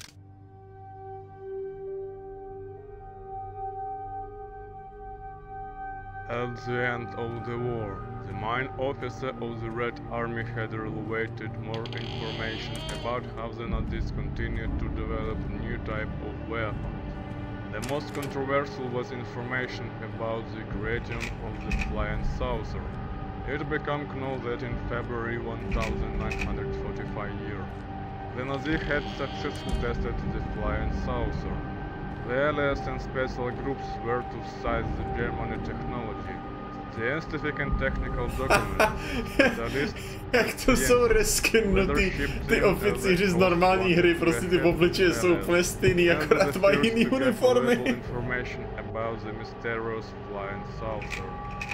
At the end of the war, the main officer of the Red Army had related more information about how the Nazis continued to develop a new type of weapons. The most controversial was information about the creation of the Flying Saucer. It became known that in February 1945 year, the Nazis had successfully tested the Flying Saucer. The LS and special groups were to size the German technology. The scientific and technical documents, the lists, Jak to jsou reskinutý, ty oficíři z normální hry, prostě ty obličeje jsou úplně stejný, akorát mají jiný uniformy. Information about the mysterious Flying Saucer.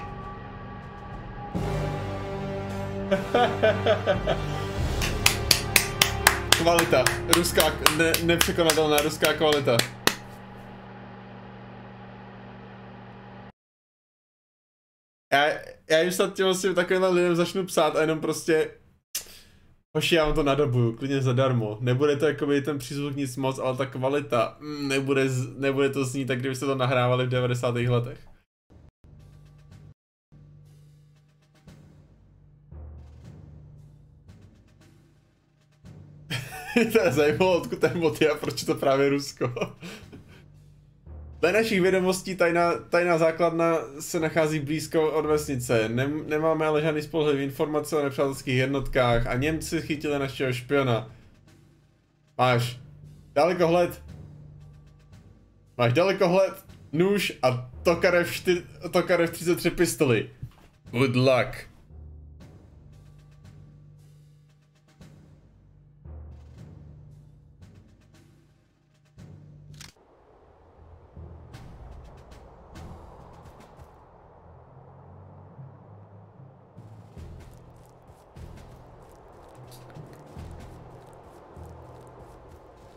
Kvalita, ruská, nepřekonatelná ruská kvalita. Já už snad těm vlastně takovýmhle lidem začnu psát a jenom prostě... Hoši, já vám to nadobuju, klidně zadarmo. Nebude to jakoby ten přízvuk nic moc, ale ta kvalita, nebude to znít tak, kdybyste to nahrávali v 90. letech. To je zajímalo, odkud ten mod je a proč je to právě Rusko. Dle našich vědomostí tajná základna se nachází blízko od vesnice. Nemáme ale žádný spolehlivý informace o nepřátelských jednotkách a Němci chytili našeho špiona. Máš dalekohled. Máš dalekohled, nůž a Tokarev 33 pistoli. Good luck.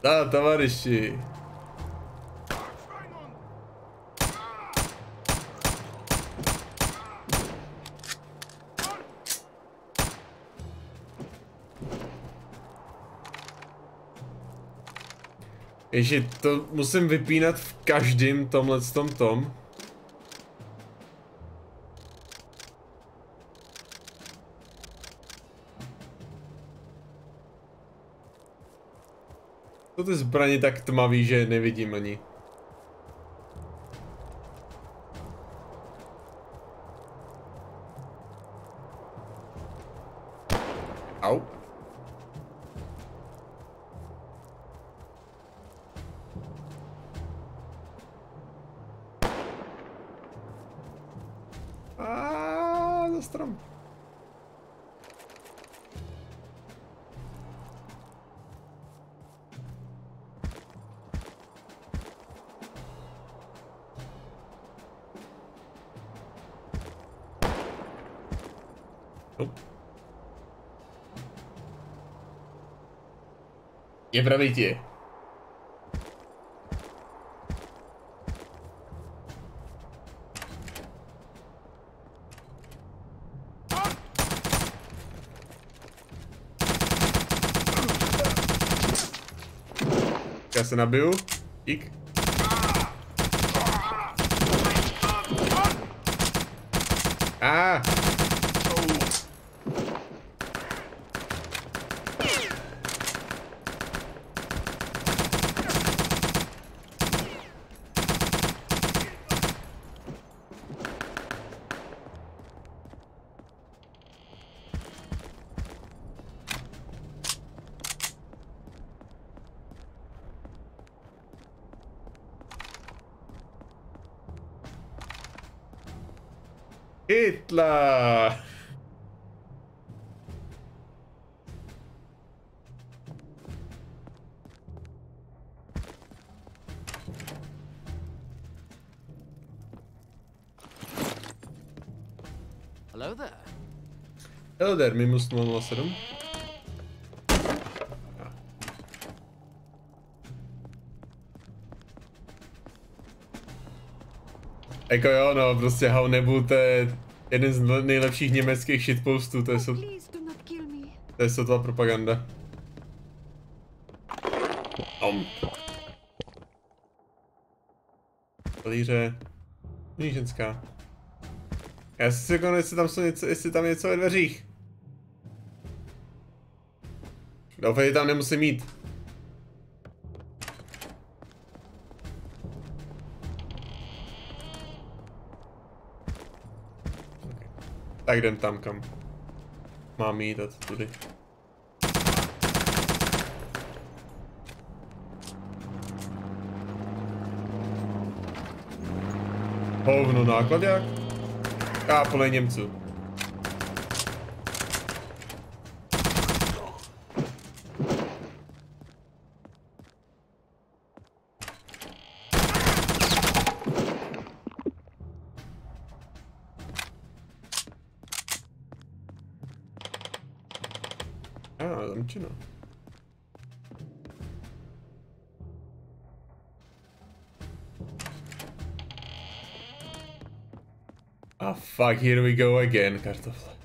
Da, tovaryši. Ježi, to musím vypínat v každém tomhletom tom. To ty zbraně tak tmavý, že nevidím ani. Au. Za strom. Je pravý tě. Já se nabiju. Dík. Hitler! Hello there. Hello there, minus 007. Jako jo, no, prostě Haunebu, to je jeden z nejlepších německých shitpostů, to je sotva propaganda. Talíře. Není ženská. Já si řeknu, jestli tam něco ve dveřích. Doufej, tam nemusím mít. Tak jdem tam, kam mám jít, a tudy. Hovno, nákladák? A plný Němců. Zamčeno. Ah, fuck, here we go again, kartofle.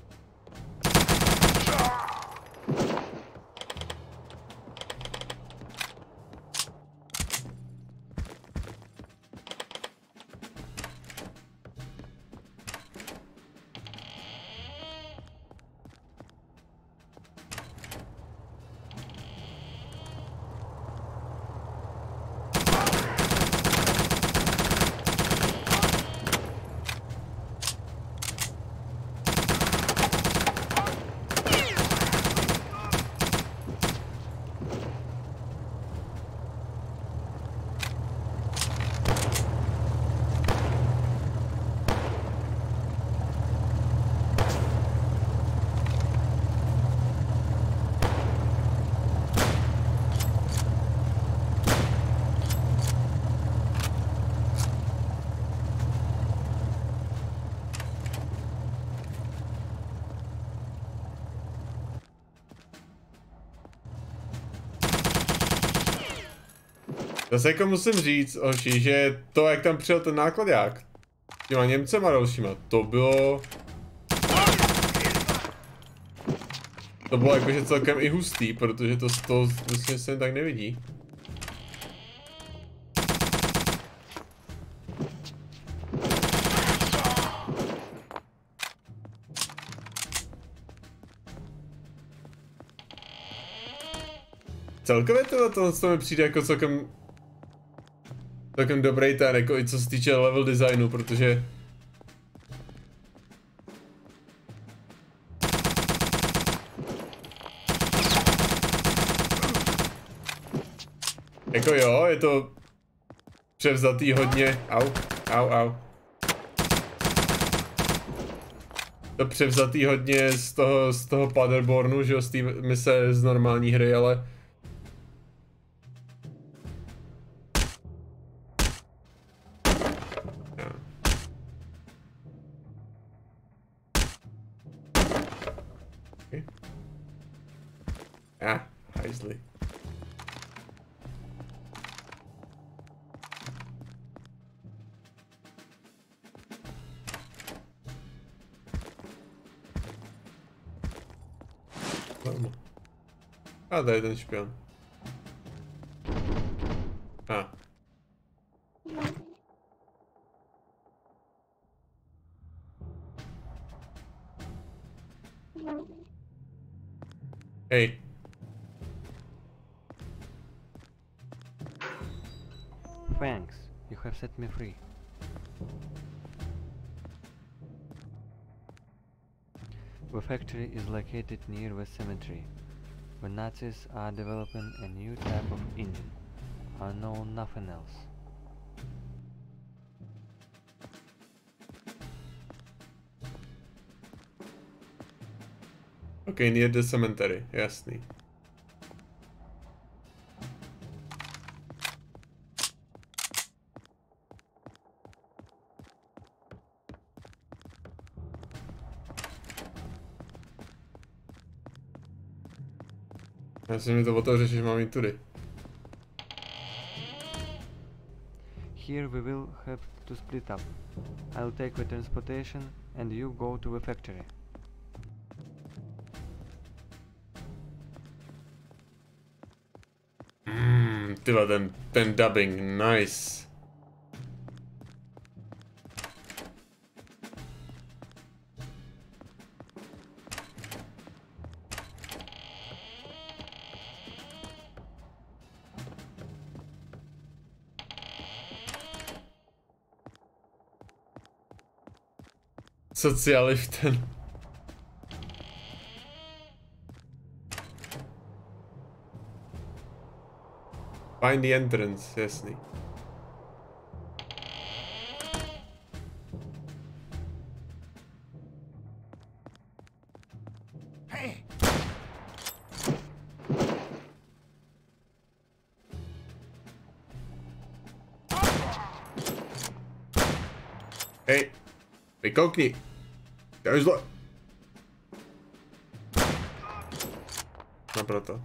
Zase jako musím říct, oši, že to, jak tam přijel ten nákladák těma Němcema dalšíma, to bylo jakože celkem i hustý, protože to vlastně se tak nevidí. Celkově to mi přijde jako celkem dobrý ten, jako i co se týče level designu, protože jako jo, je to převzatý hodně, au. To převzatý hodně z toho Paderbornu, že jo, z té mise z normální hry, ale hajzli. A tady ten špion. Hej. Thanks, you have set me free. The factory is located near the cemetery. The Nazis are developing a new type of engine. I know nothing else. Okay, near the cemetery, jasný. Já si mi to otevře, že mám jít tudy. Here we will have to split up. I'll take the transportation and you go to the factory. Tyva, ten dubbing, nice. Socialist ten. Find the entrance, jasný. Hey. Hej, vykoukni. To je zlo. No proto.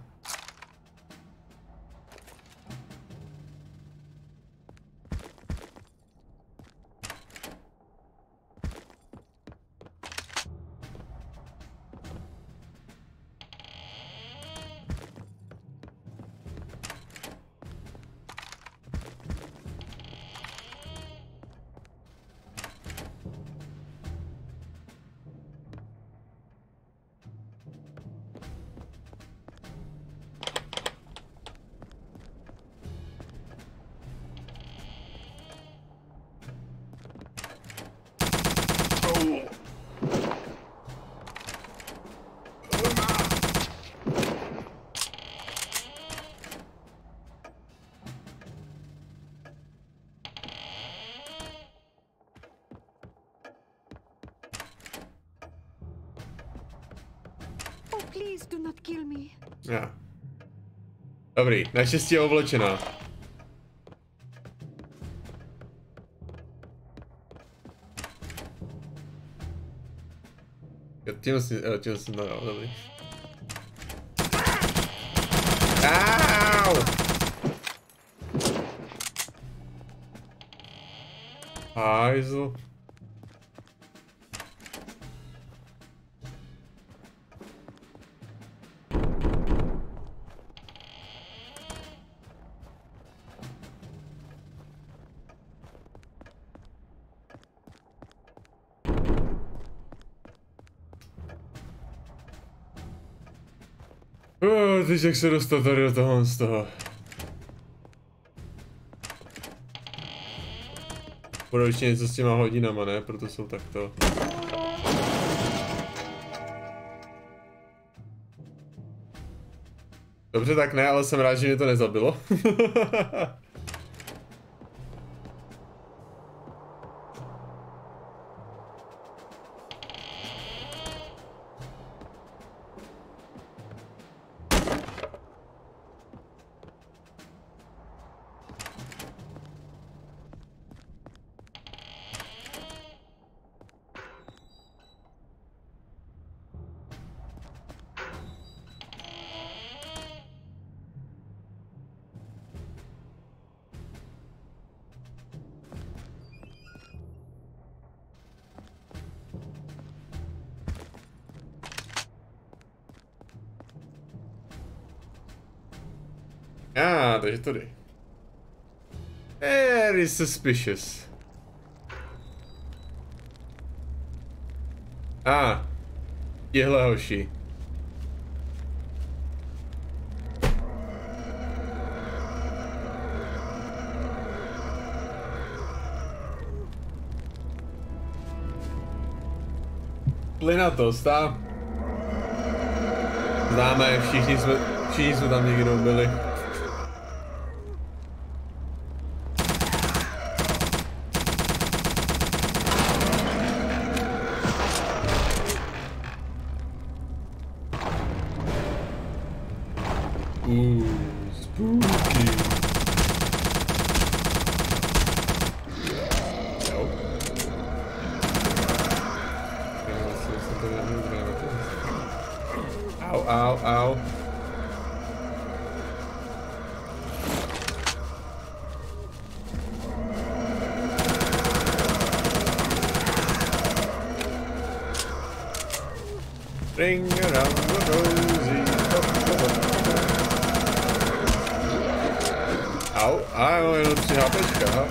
Oh, please do not kill me. Já. Dobrý, naštěstí je ovlečená. Tím jsem nadal, dobrý. Au! Hajzl. Teď jak se dostat tady do toho z toho. Bude ještě něco s těma hodinama, ne? Proto jsou takto. Dobře, tak ne, ale jsem rád, že mě to nezabilo. Takže tady. Very suspicious. Tihle hoši. Plynatost, a? Známe, všichni jsme tam někdo byli. Spooky. Jo. Au. Ring around the rosy. Jo, jenom 3 HPčka, aha.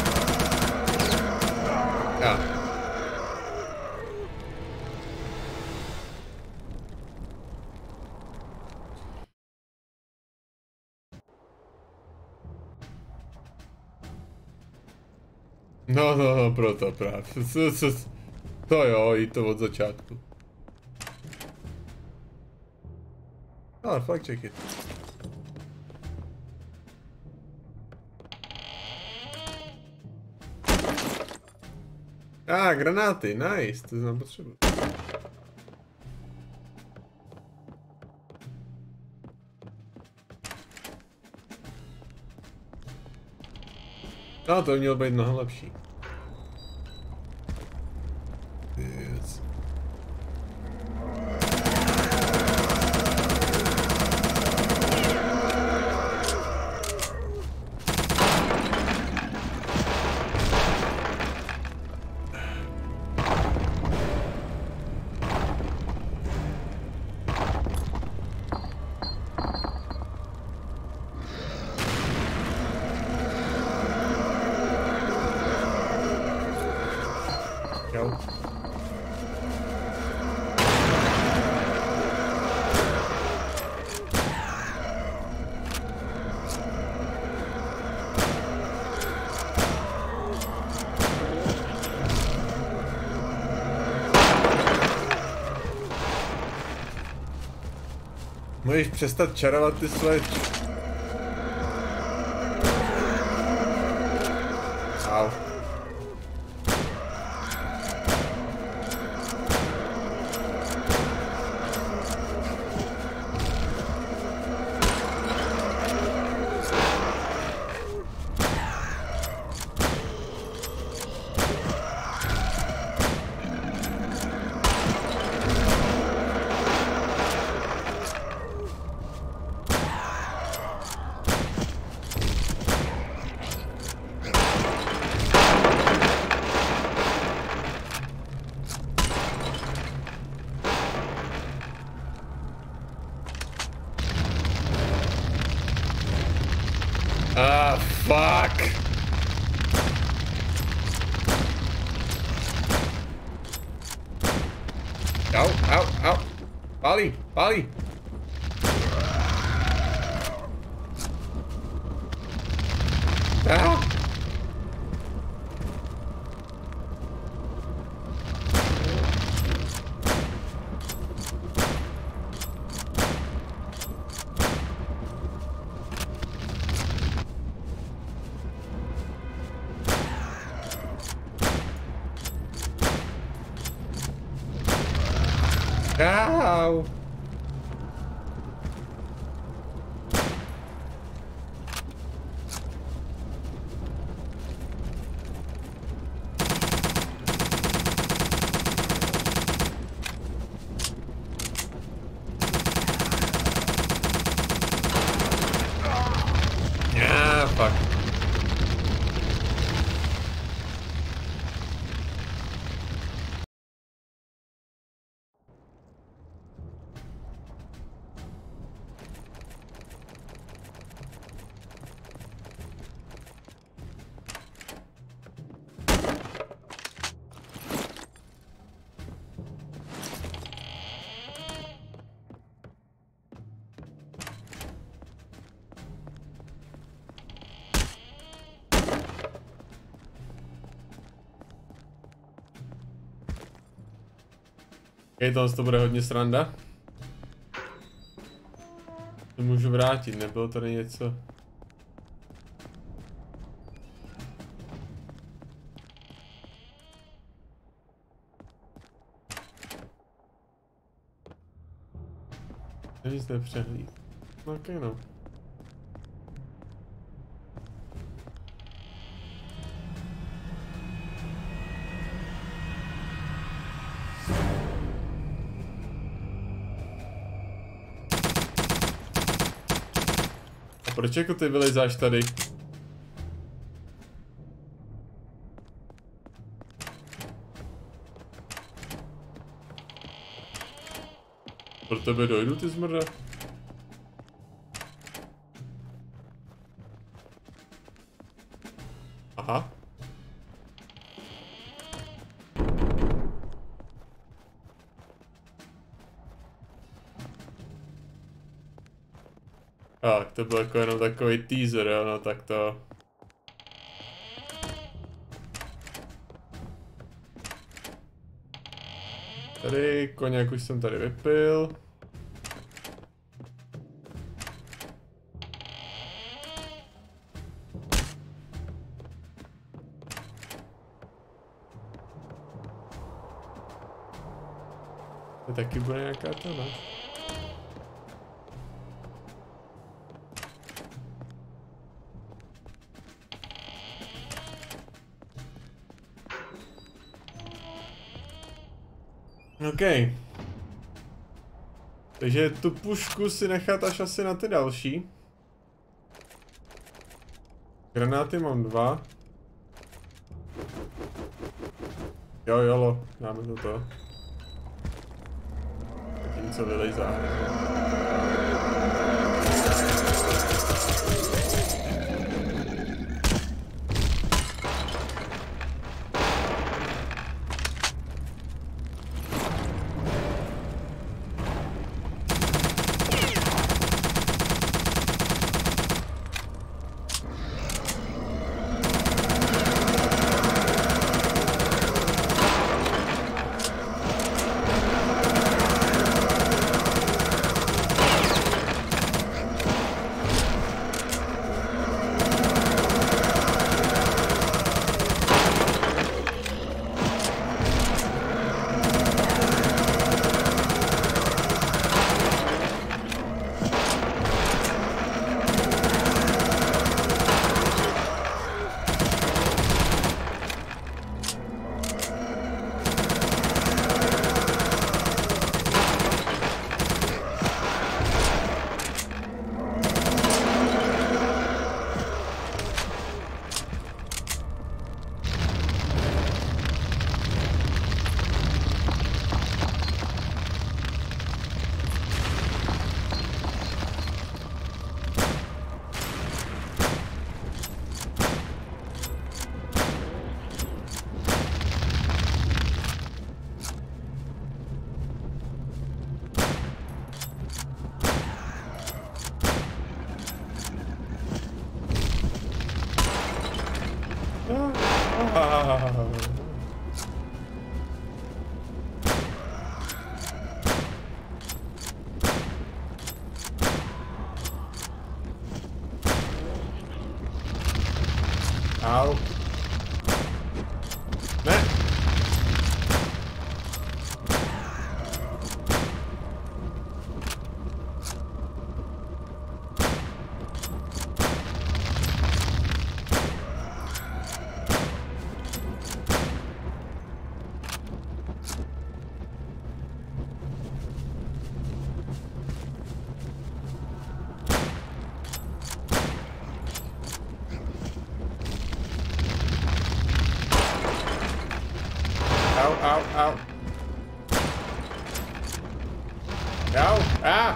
No, proto právě. To jo, i to od začátku. Ale fakt check it. Granáty, nice, to znám potřebu. No, to mělo být mnohem lepší. Yes. Můžeš přestat čarovat ty své... Au. Pálí, pálí. Au. Ah, fuck. To bude hodně sranda. To můžu vrátit, nebylo tady něco. Nic nepřehlíd. No okej, no. A proč jako ty vylezáš tady? Pro tebe dojdu, ty zmrda? Aha. Tak, to byl jako jenom takový teaser, jo, no tak to... Tady, koněk už jsem tady vypil. To taky bude nějaká to, no. OK. Takže tu pušku si nechat až asi na ty další. Granáty mám 2. Jo, jolo, dáme to. Tak něco vylejzá. Au. Au, a!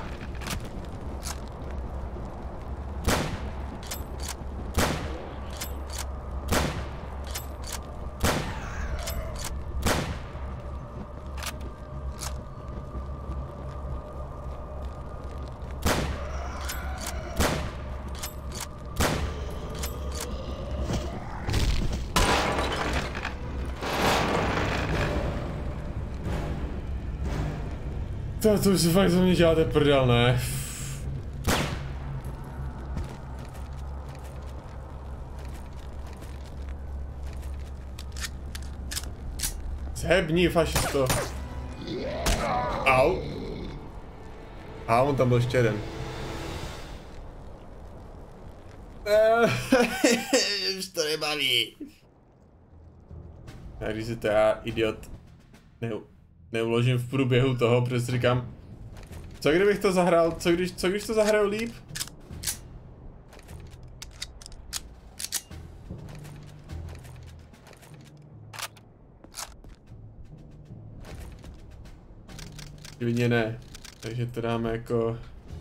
To už se fakt za mě děláte prdel, ne? Zhebni, fašisto. Au. A on tam byl ještě jeden. Už to nebaví. A když si to já, idiot, neuložím v průběhu toho, protože si říkám, co kdybych to zahrál, co když to zahraju líp? Klidně ne, takže to dáme jako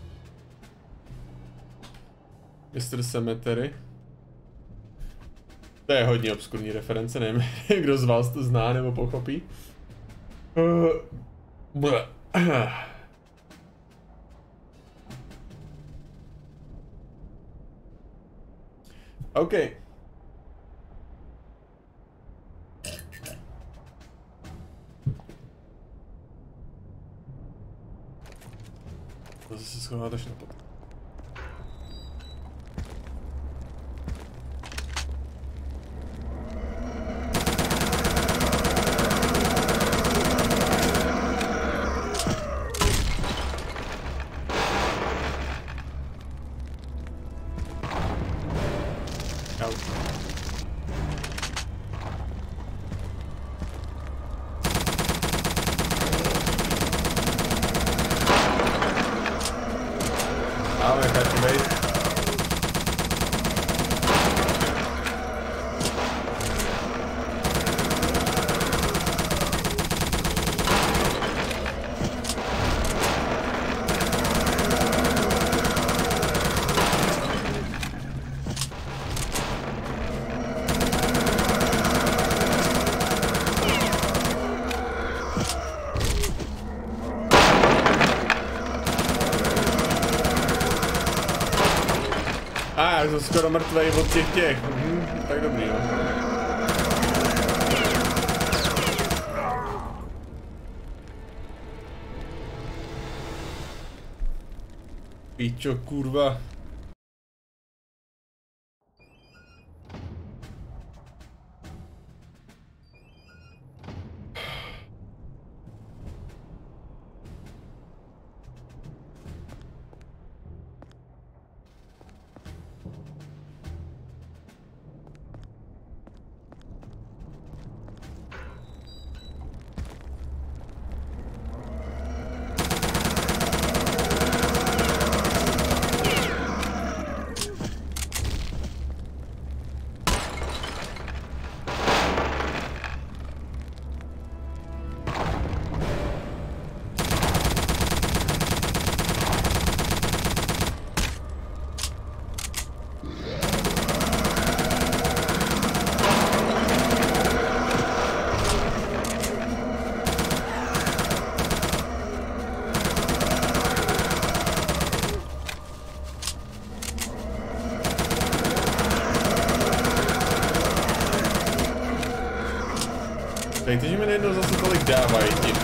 Mr. Cemetery. To je hodně obskurní reference, nevím, kdo z vás to zná nebo pochopí. OK. To se schová až na potom. Já jsem skoro mrtvej od těch. Tak dobrý, no. Pičo, kurva. Dejte, že mi nejednou zase tolik dávají tím.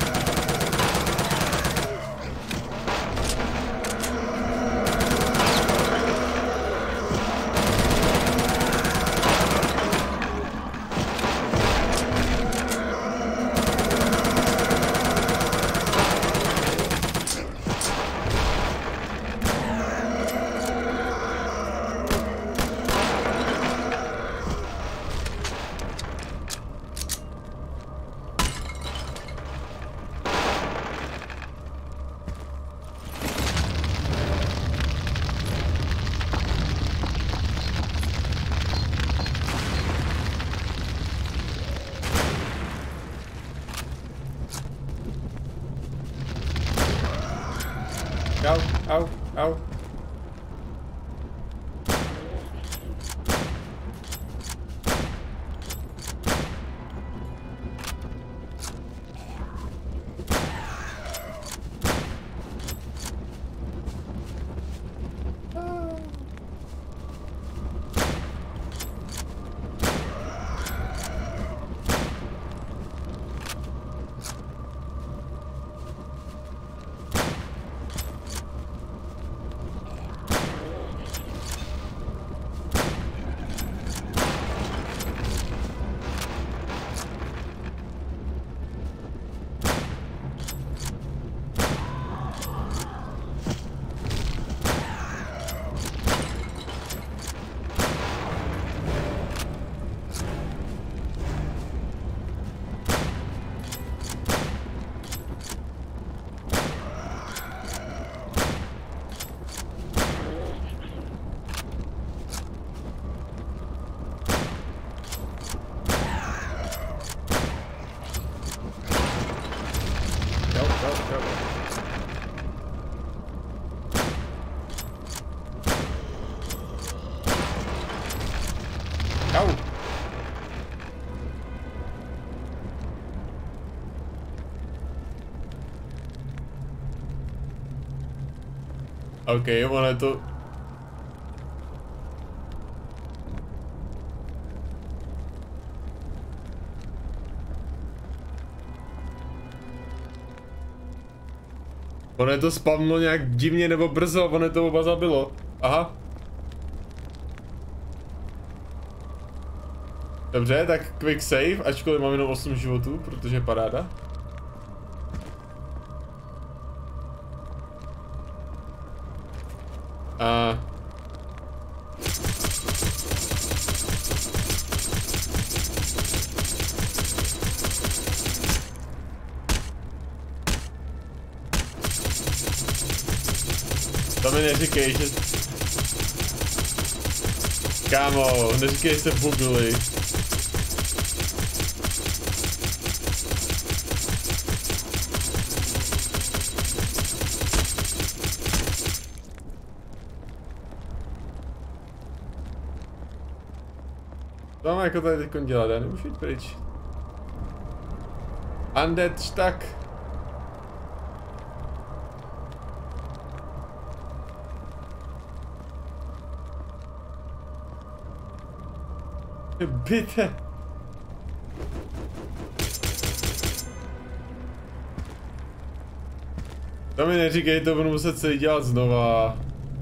Au, au, au. OK, ono je to... Ono je to spavnulo nějak divně nebo brzo, ono je to oba zabilo. Aha. Dobře, tak quick save, ačkoliv mám jenom 8 životů, protože je paráda. A... To mi neříkej, že... Kámo, neříkej, že se bugli. Co mám jako tady teďkon dělat, já nemůžu jít pryč. Undead štak. Bitte. To mi neříkej, to budu muset celý dělat znova.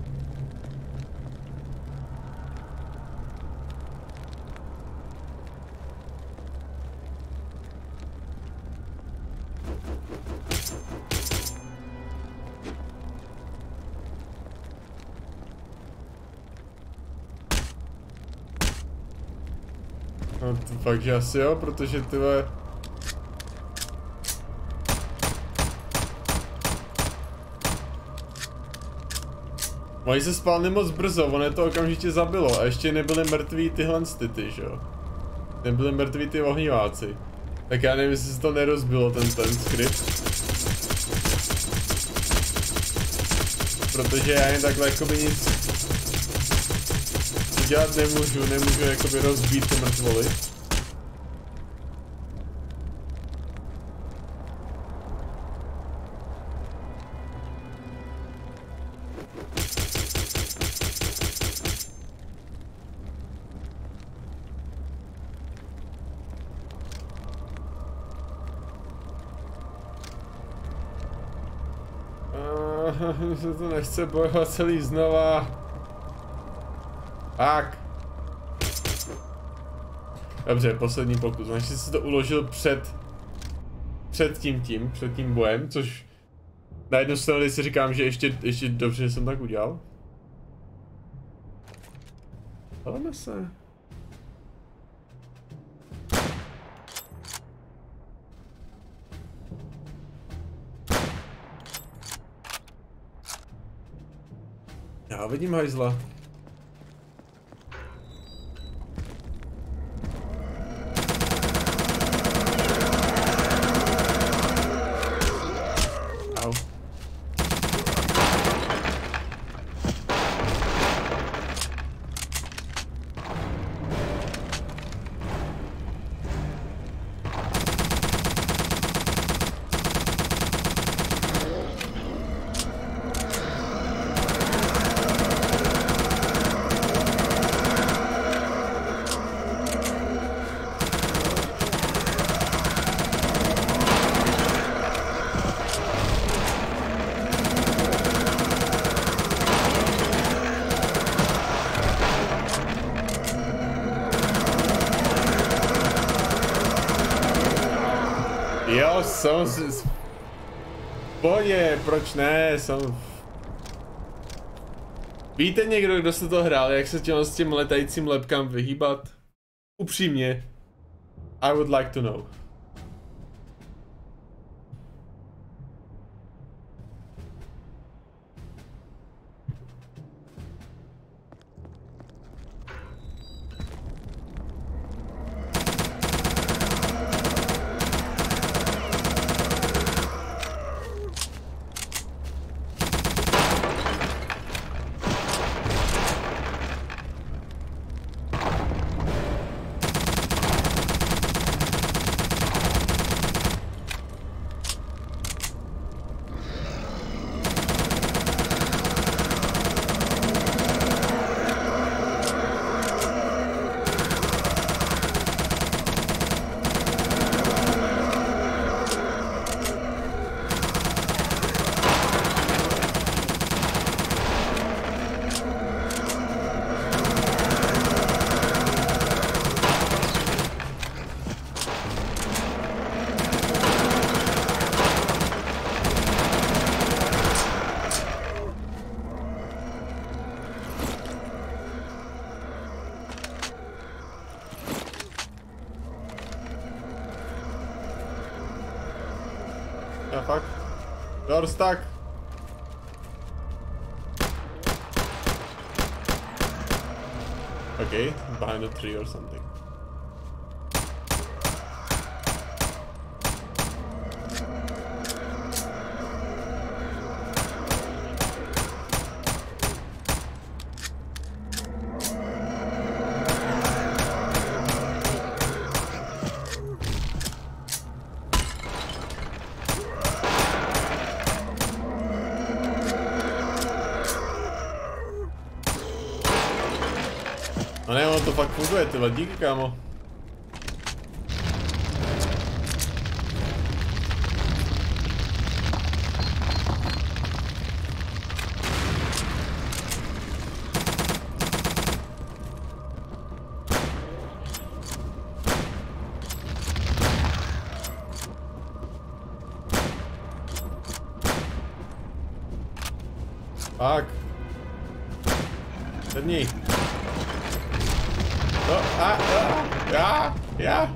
No to fakt, že asi jo, protože tyhle... Mají se spálny moc brzo, ono je to okamžitě zabilo a ještě nebyly mrtví tyhle ty, že jo? Nebyly mrtví ty ohniváci. Tak já nevím, jestli se to nerozbilo ten skript. Protože já jen takhle jakoby nic dělat nemůžu jakoby rozbít ty mrtvoly. Mně se to nechce bojovat celý znova. Tak. Dobře, poslední pokus. Ještě si to uložil před tím bojem, což na jednu stranu si říkám, že ještě dobře, že jsem tak udělal. Hledeme se. Já vidím hajzla. Au. Jo, jsem v pohodě, proč ne, Víte někdo, kdo se to hrál, jak se s těm letajícím lepkám vyhýbat? Upřímně. I would like to know. Yeah, fuck. Door stuck. Okay, behind a tree or something. No ne, ono to fakt funguje, tyhle, díky kámo. Tak. Sedni. Ja.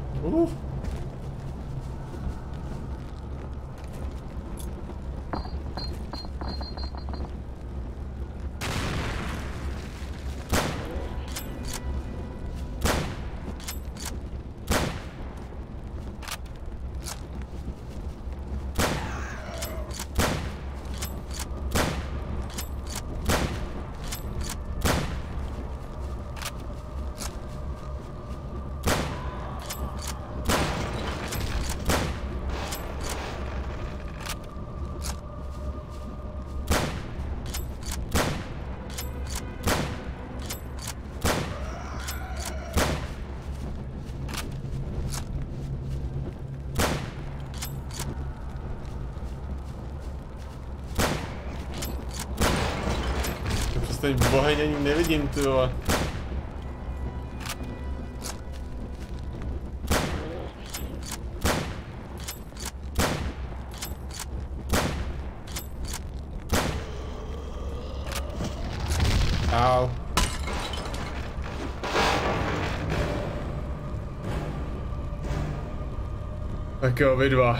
Ten boheň ani nevidím, ty vole. Au. Tak jo, vy dva.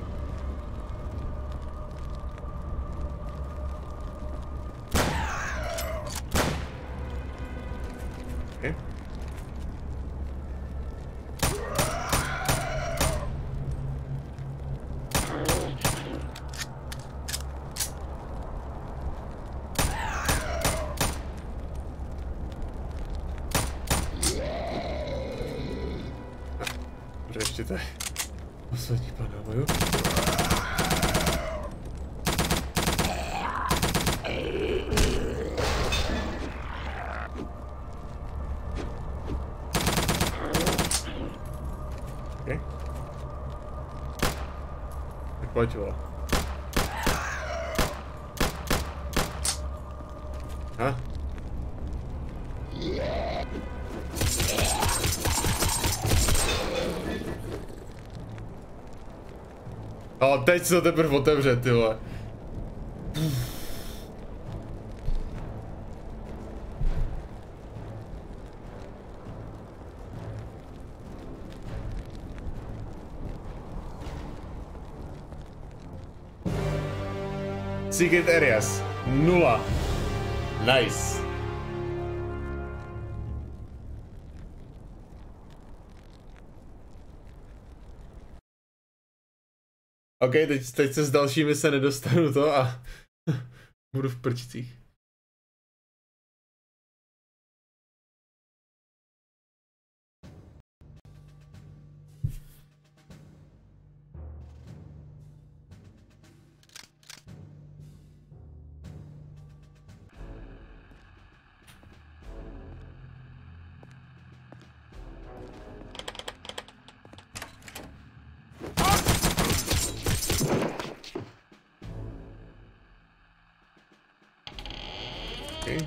Ještě to je poslední pan na boju. Okay. Tak pojď, vole. Ha? A teď se to teprve otevře, ty vole. Secret areas. 0. Nice. OK, teď se s dalšími se nedostanu to a budu v prčicích. Okay.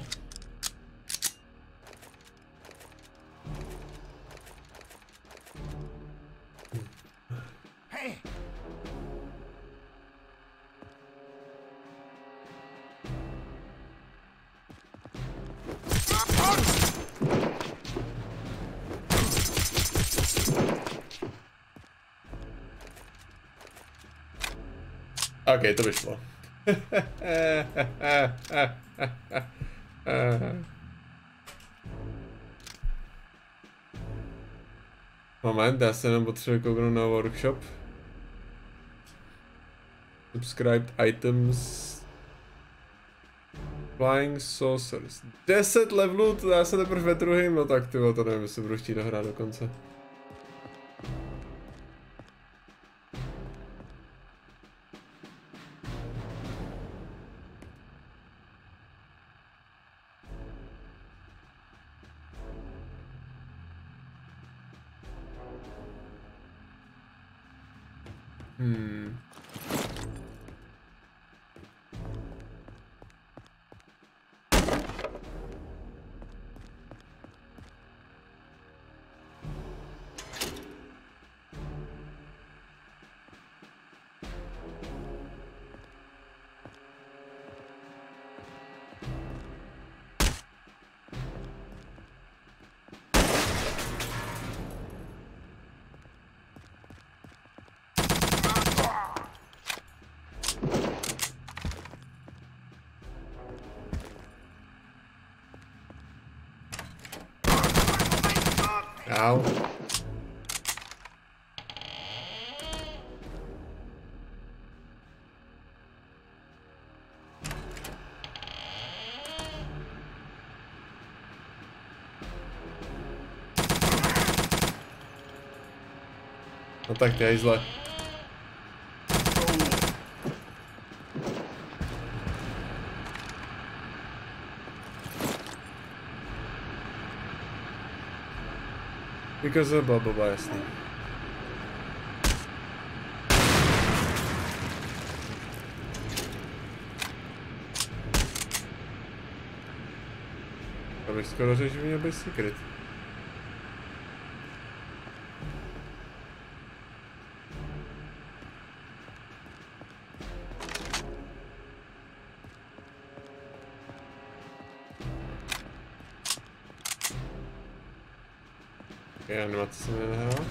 Hey! OK, to vyšlo. Moment, já se jenom potřebuji kouknout na workshop. Subscribed items. Flying saucers. 10 levelů, to já se teprve ve druhým, no tak tyvo, to nevím, jestli budu chtít dohrát do konce. Au. No tak to je zle. Because of blah, jasný. To bych skoro řekl, že by měl být secret. Okay, animace se mi nehrává.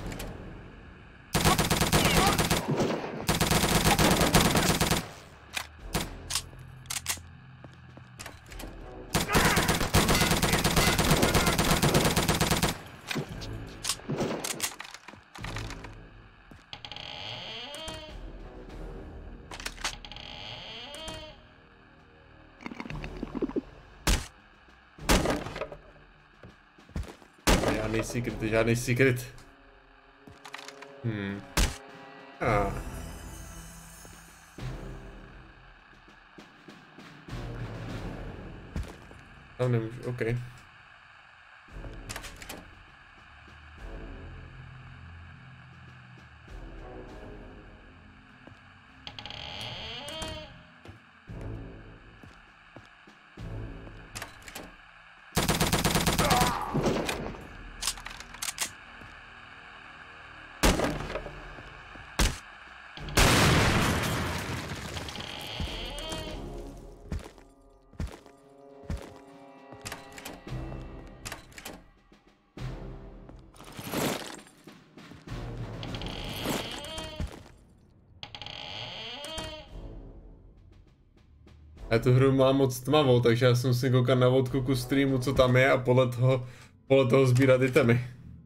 Žádný secret. Tam nemůžu, OK. Já tu hru mám moc tmavou, takže já jsem musím koukat na odkuku streamu, co tam je a podle toho sbírat itemy.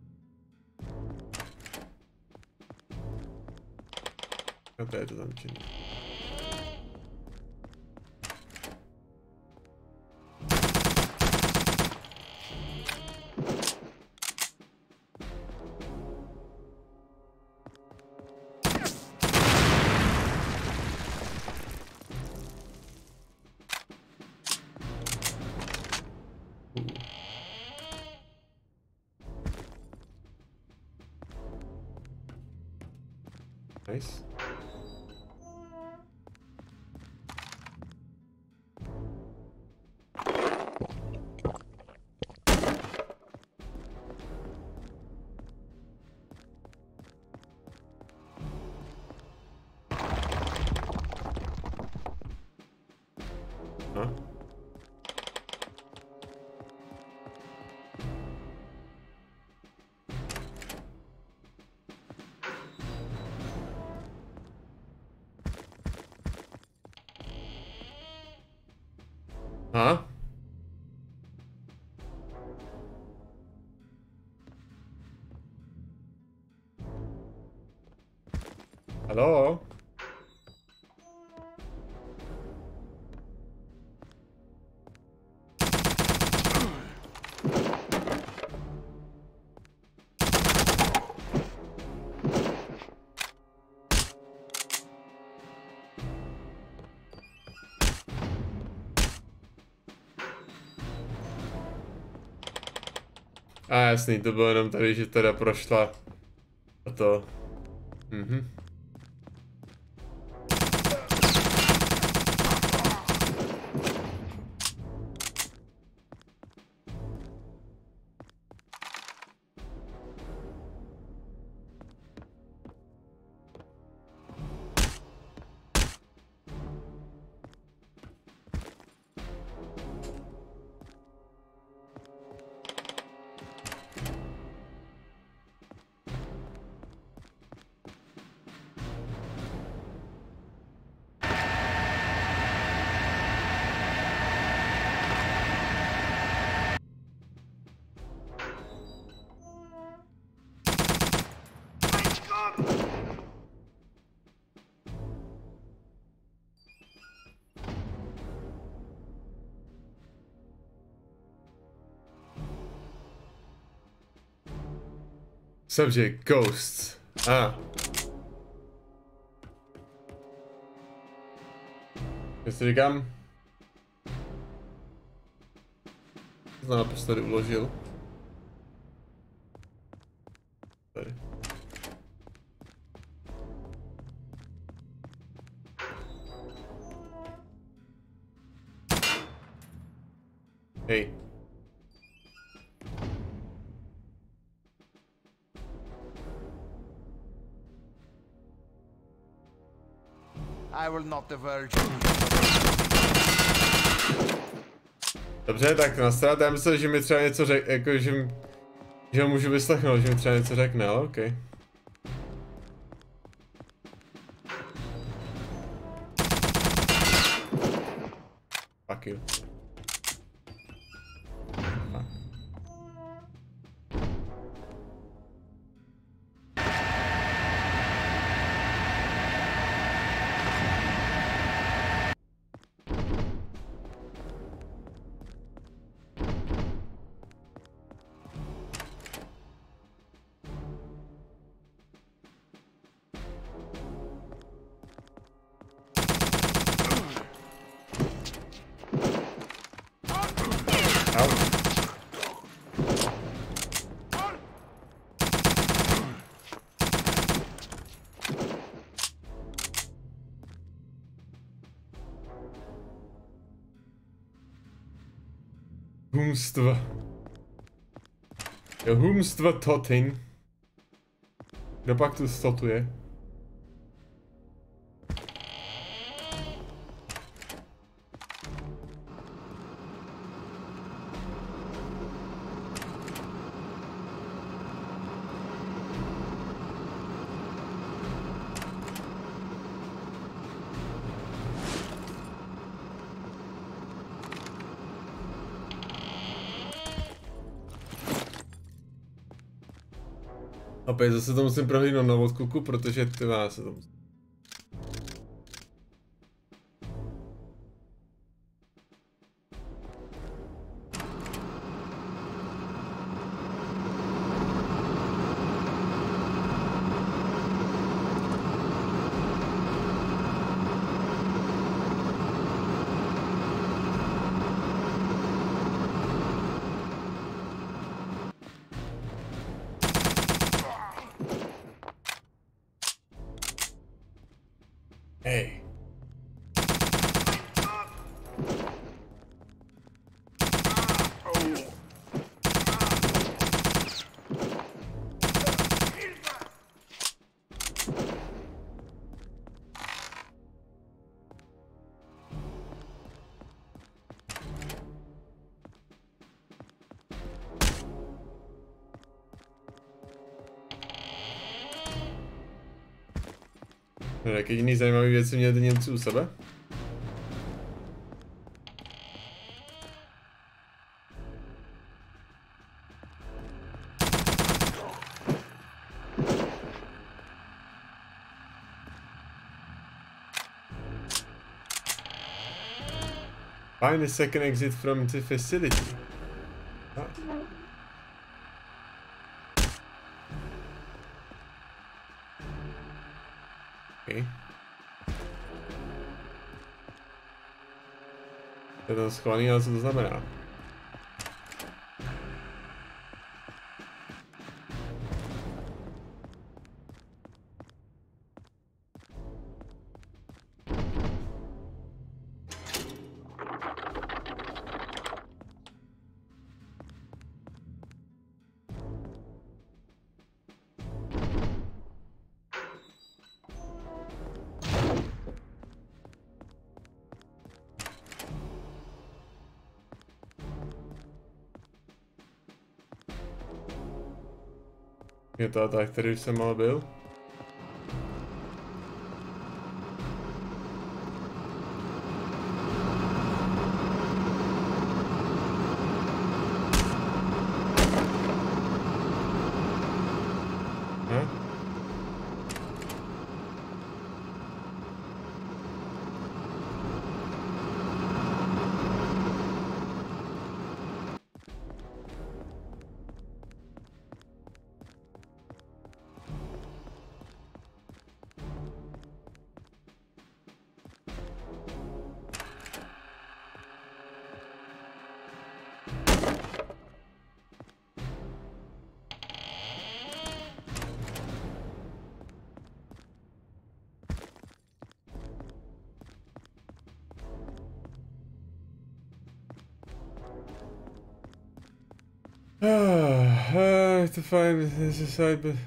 A to je to zamčený. Nice. Huh? Huh? Hello? A jasný, to bylo jenom tady, že teda prošla a to. Mhm. Subject, ghosts. Ah. Já si říkám... To naposledy uložil. Tady. Hej. I will not diverge. Dobře, tak nasrat, já myslel, že mi třeba něco řekne, jako že ho můžu vyslechnout, že mi třeba něco řekne, ale okej. Fuck you. Humstva. Jo, humstva totin. Kdo pak tu stotuje? Opět zase to musím prohlídnout na odkuku, protože ty má se to musím. Hey. Jak jediný zajímavý věci měli ty Němci u sebe? Find a second exit from the facility. Okay. To je tam schovaný, ale co to znamená? Je to ta, který jsem mal byl? I have to find this side, but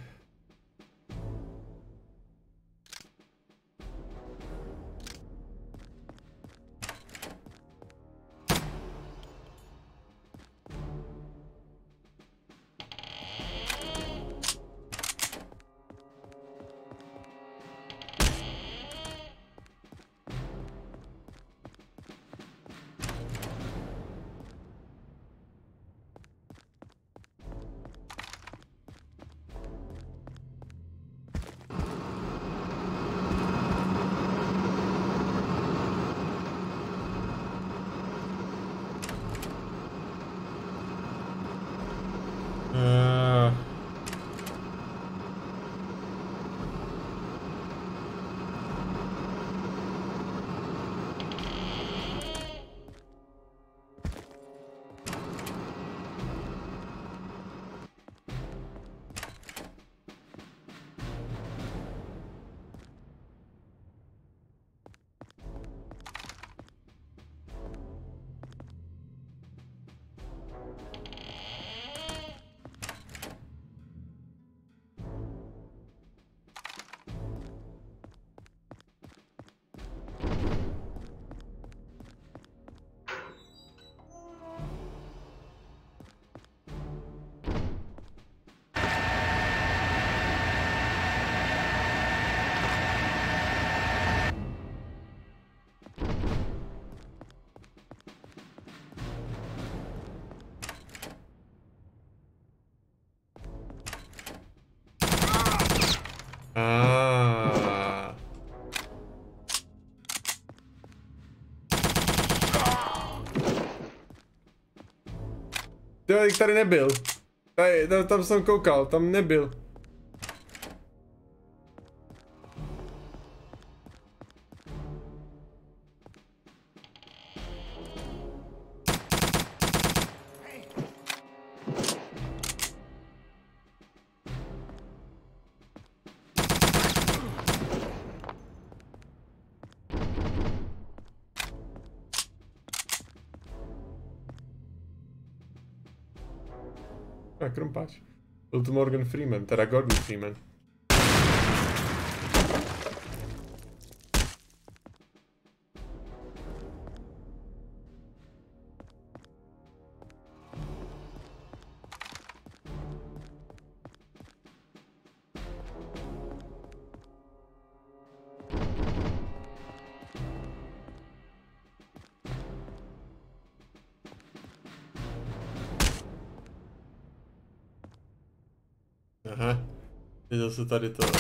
Tady nebyl. Tam jsem koukal, tam nebyl. Krumpáč. Byl to Morgan Freeman, teda Gordon Freeman. Aha, je zase tady to.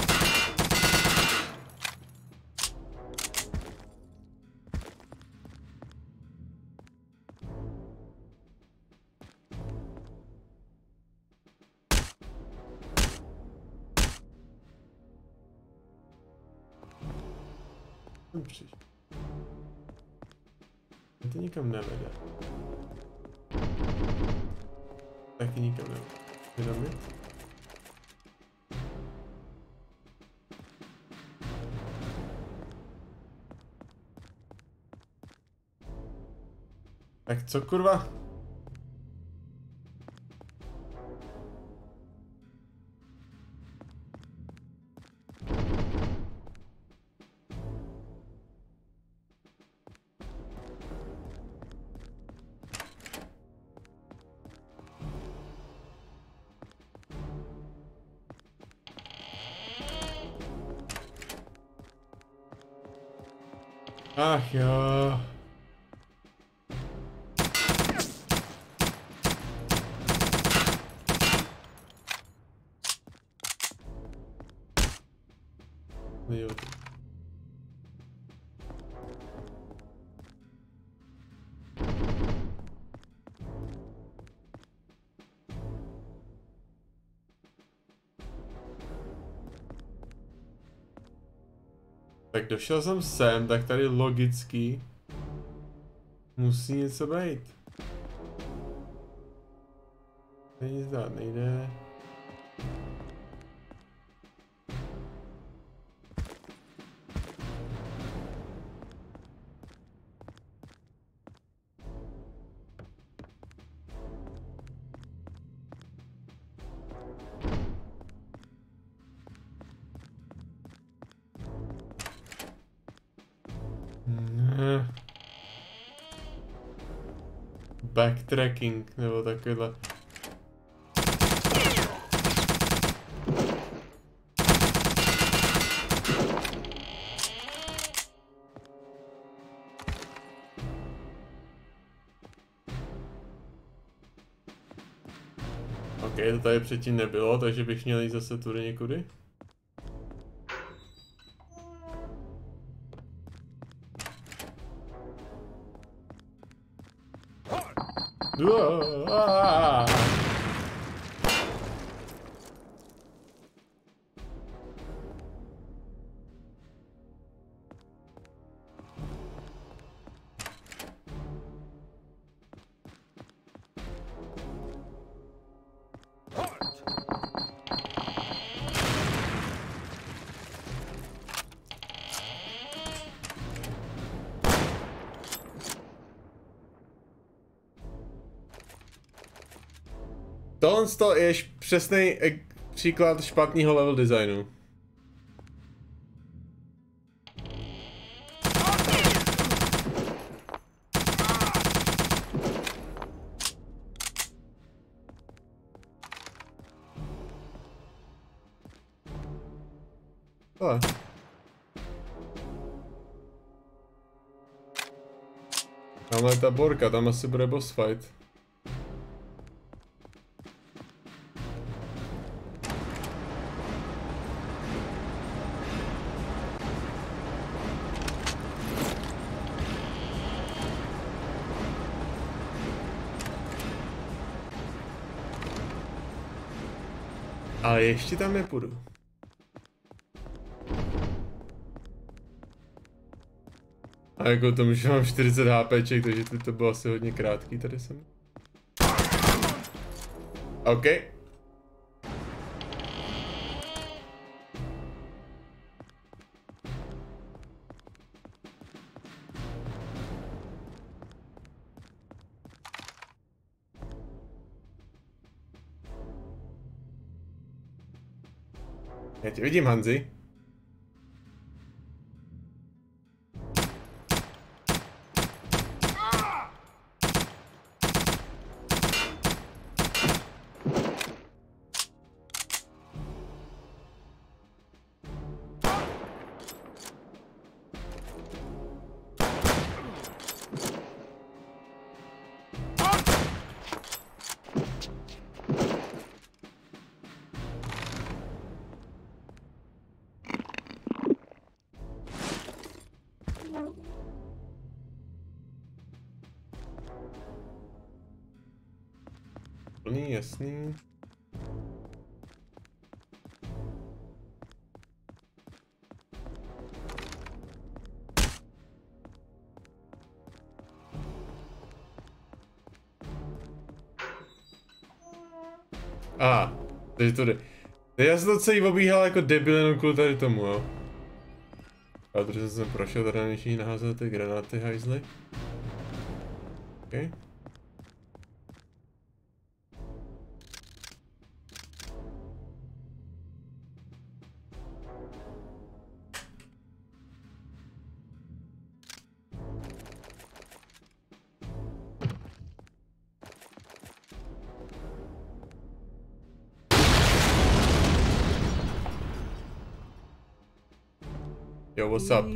To nikam nevede. Taky nikam nevede. Jenom mi? Tak co kurva? Ach jo. Jo. Tak došel jsem sem, tak tady logicky musí něco být. Není zdát, nejde. Backtracking nebo takovýhle. OK, to tady předtím nebylo, takže bych měl jít zase tudy někudy. Tohle je přesný příklad špatného level designu. Ale. Tamhle je ta borka, tam asi bude boss fight. Ale ještě tam nepůjdu. A jako tomu, že mám 40 HPček, takže to bylo asi hodně krátký, tady jsem. OK. Já tě vidím, Hanzi. Plný, jasný. Takže to jde. Já jsem to celý obíhal jako debil jenom kvůli tady tomu, jo. A protože jsem prošel, tady na něčí naházel ty granáty, hajzly. Okay. Yo, what's up?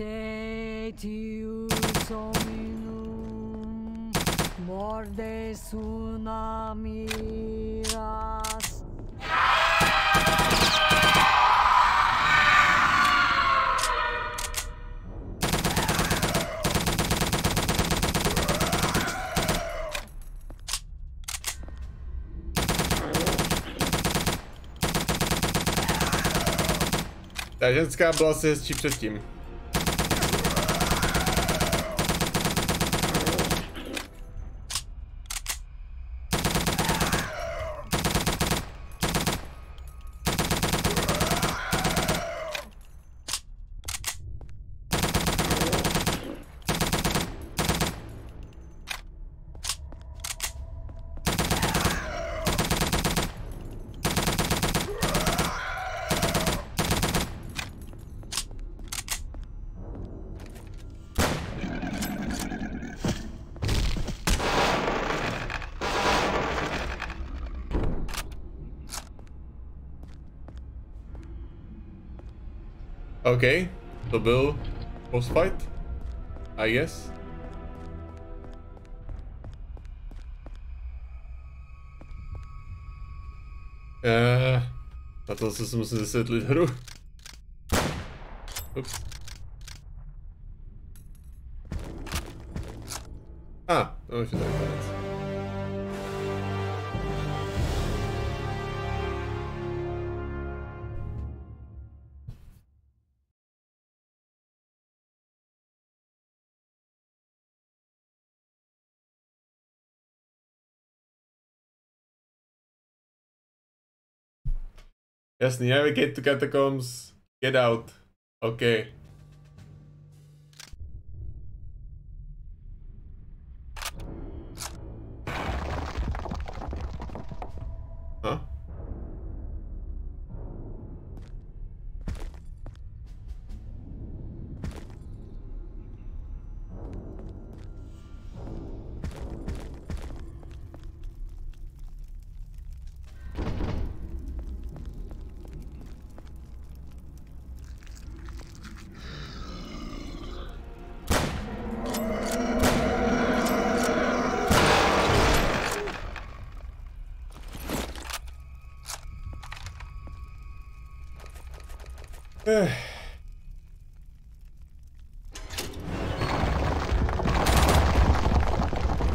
Ta ženská byla asi hezčí předtím. OK, to byl boss fight, I guess. Na to se musím vysvětlit hru. Ups. To už je tady konec. Jasný, navigate to catacombs, get out. OK.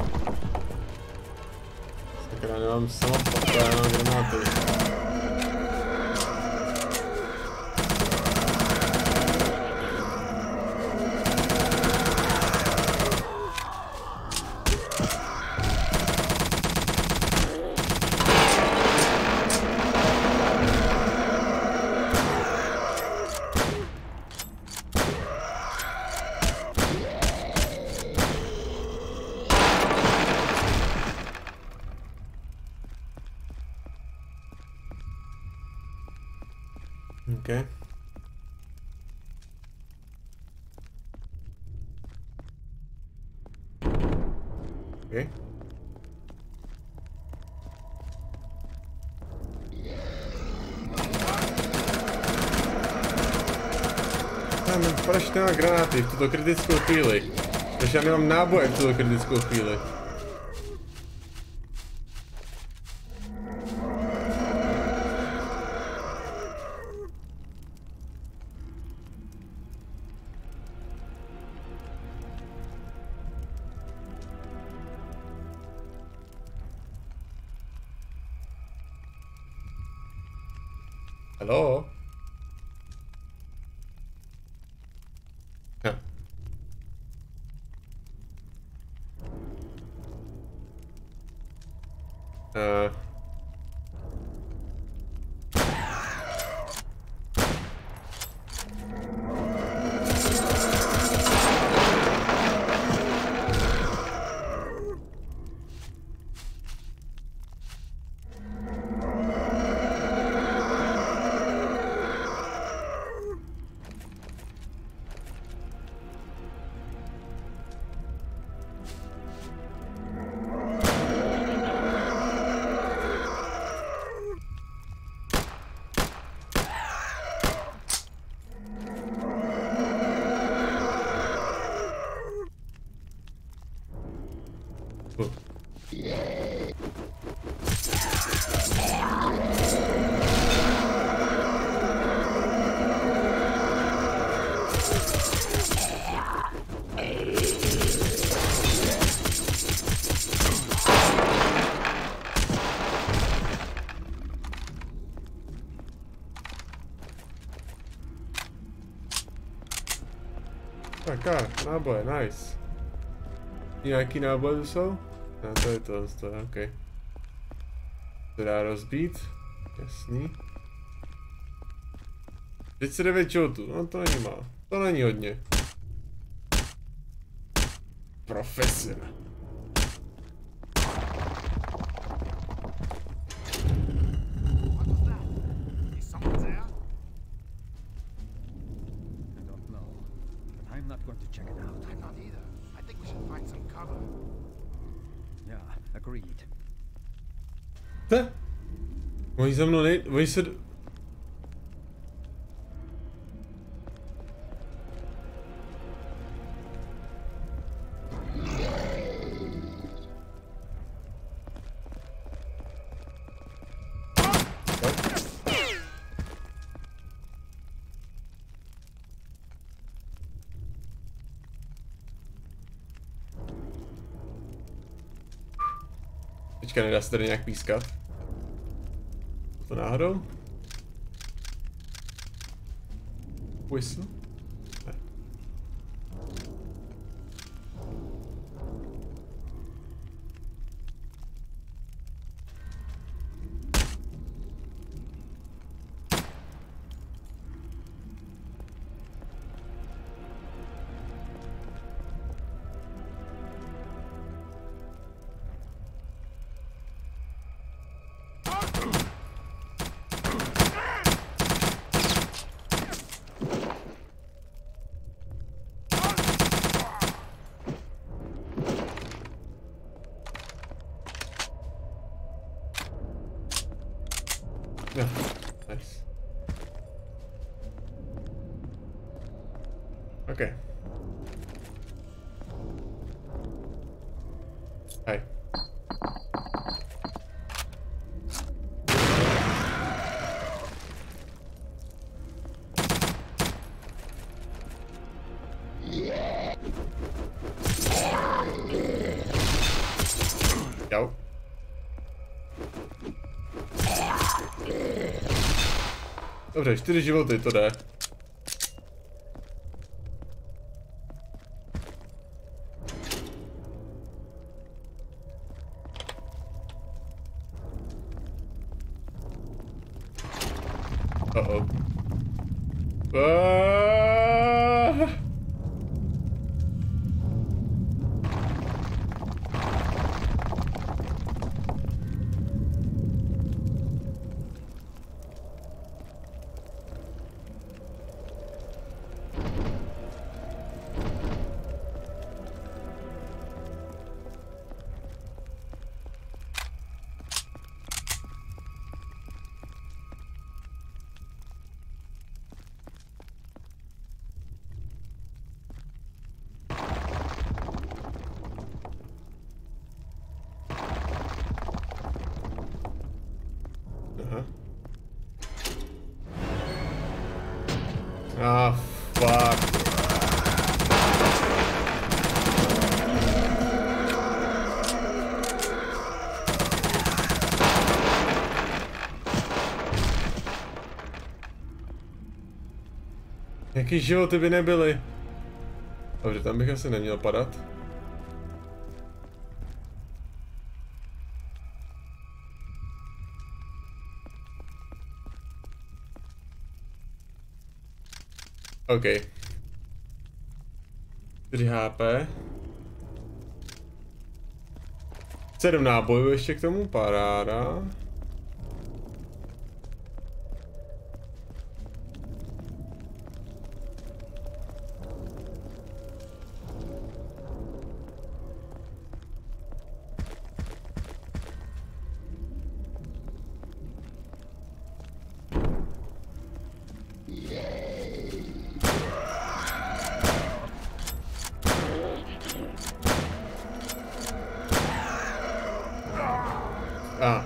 Sakra, nemám samopal, já mám granáty. Okay. Okay. Proč nemá granáty v tuto kritickou chvíli? Proč já nemám náboje v tuto kritickou chvíli? Hello? Huh. Tak, náboje, nice. Nějaký náboje tu jsou? No to je to, ok. To dá rozbít, jasný. 39 joutů, no to není málo, to není hodně. Profesor. Ne? Oni za mnou oni se... Teďka nedá se tady nějak pískat. To náhodou? Whistle? Ne. Yeah, nice. Okay. Hi. Yo. Dobře, 4 životy, to jde. Uh-oh. Ah, fuck. Jaký životy by nebyly? Dobře, tam bych asi neměl padat. OK. 4 HP. 7 nábojů ještě k tomu, paráda. A.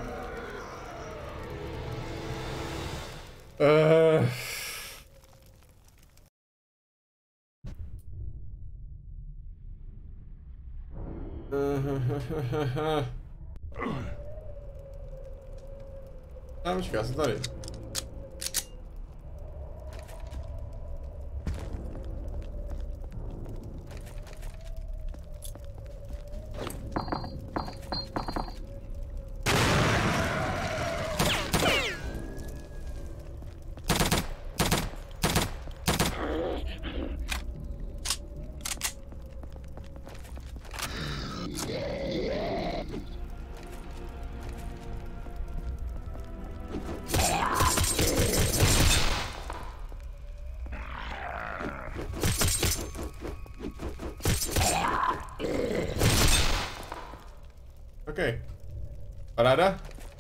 Počkej, já jsem tady. OK. Paráda?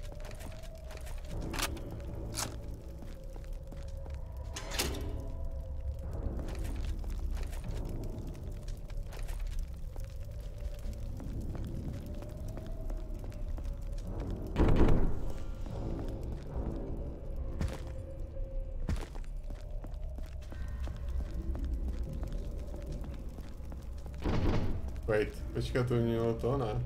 Wait, počkat, to mělo to, ne?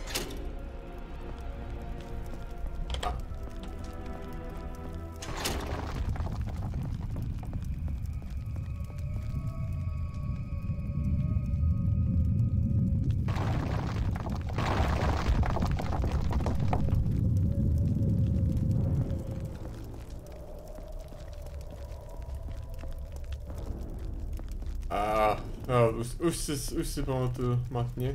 Už si pamatuju matně.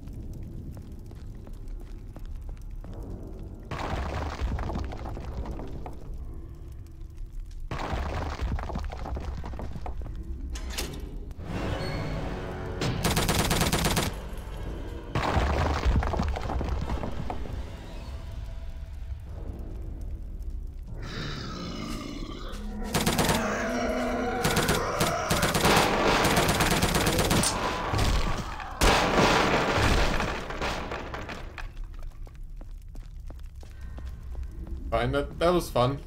Fine, that was fun.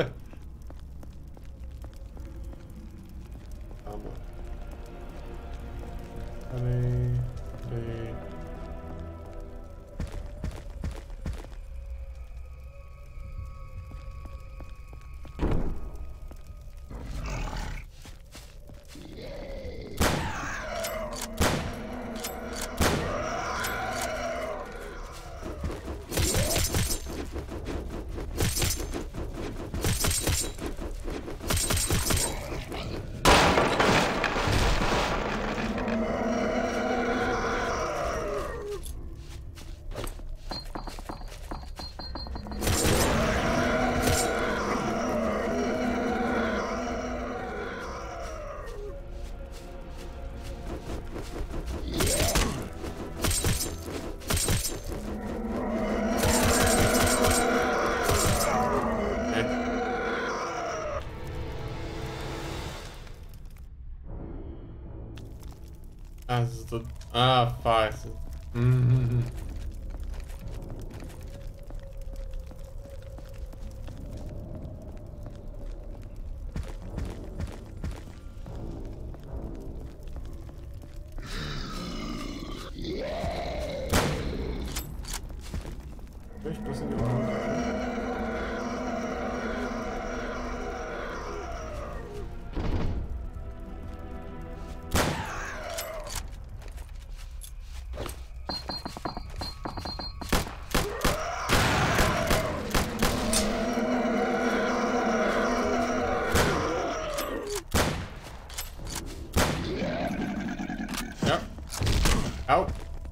Fine. Víš, prosím tě. Au.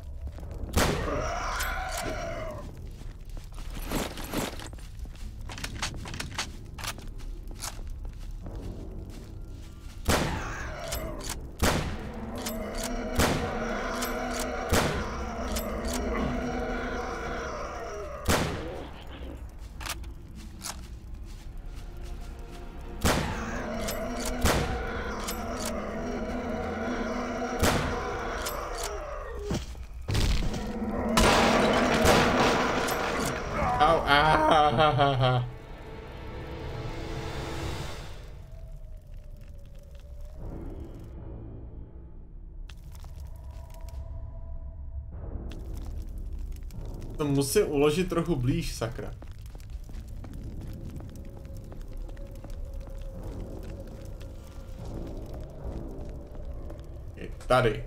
Au, To musím uložit trochu blíž, sakra. Je tady.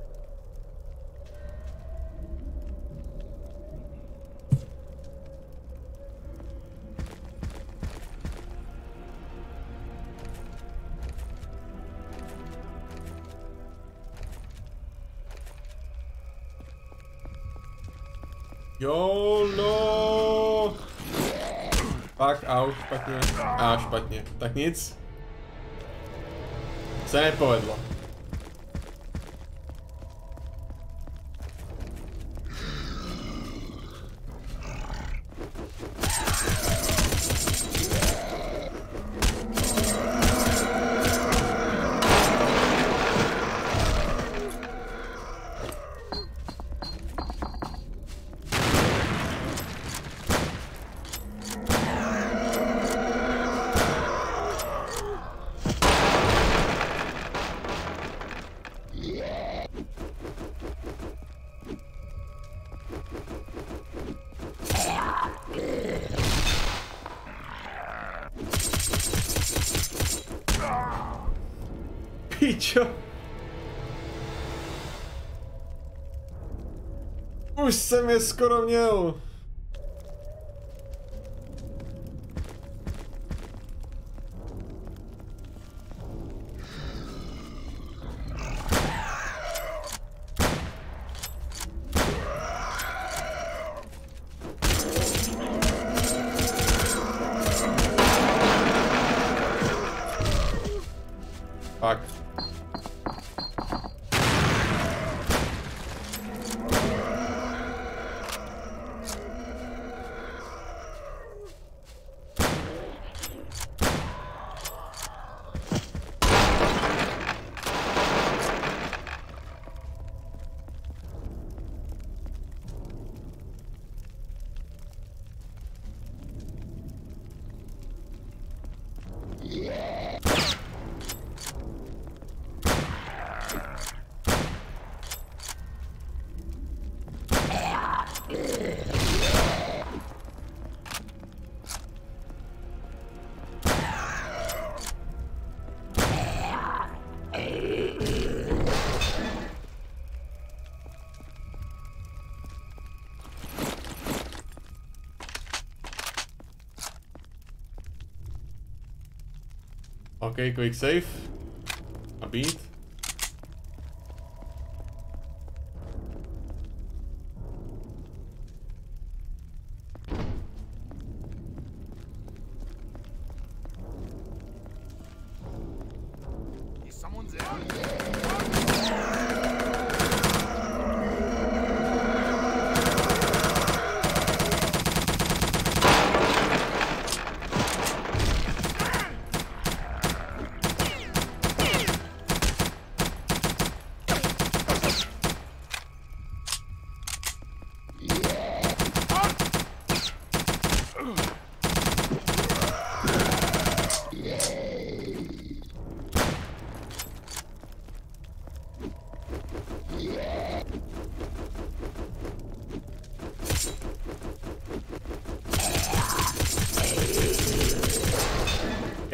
YOLO! Tak, au, špatně. Špatně. Tak nic. Se nepovedlo. Pičo. Už jsem je skoro měl. Fuck. Okay, quick save. A beat. Someone's there.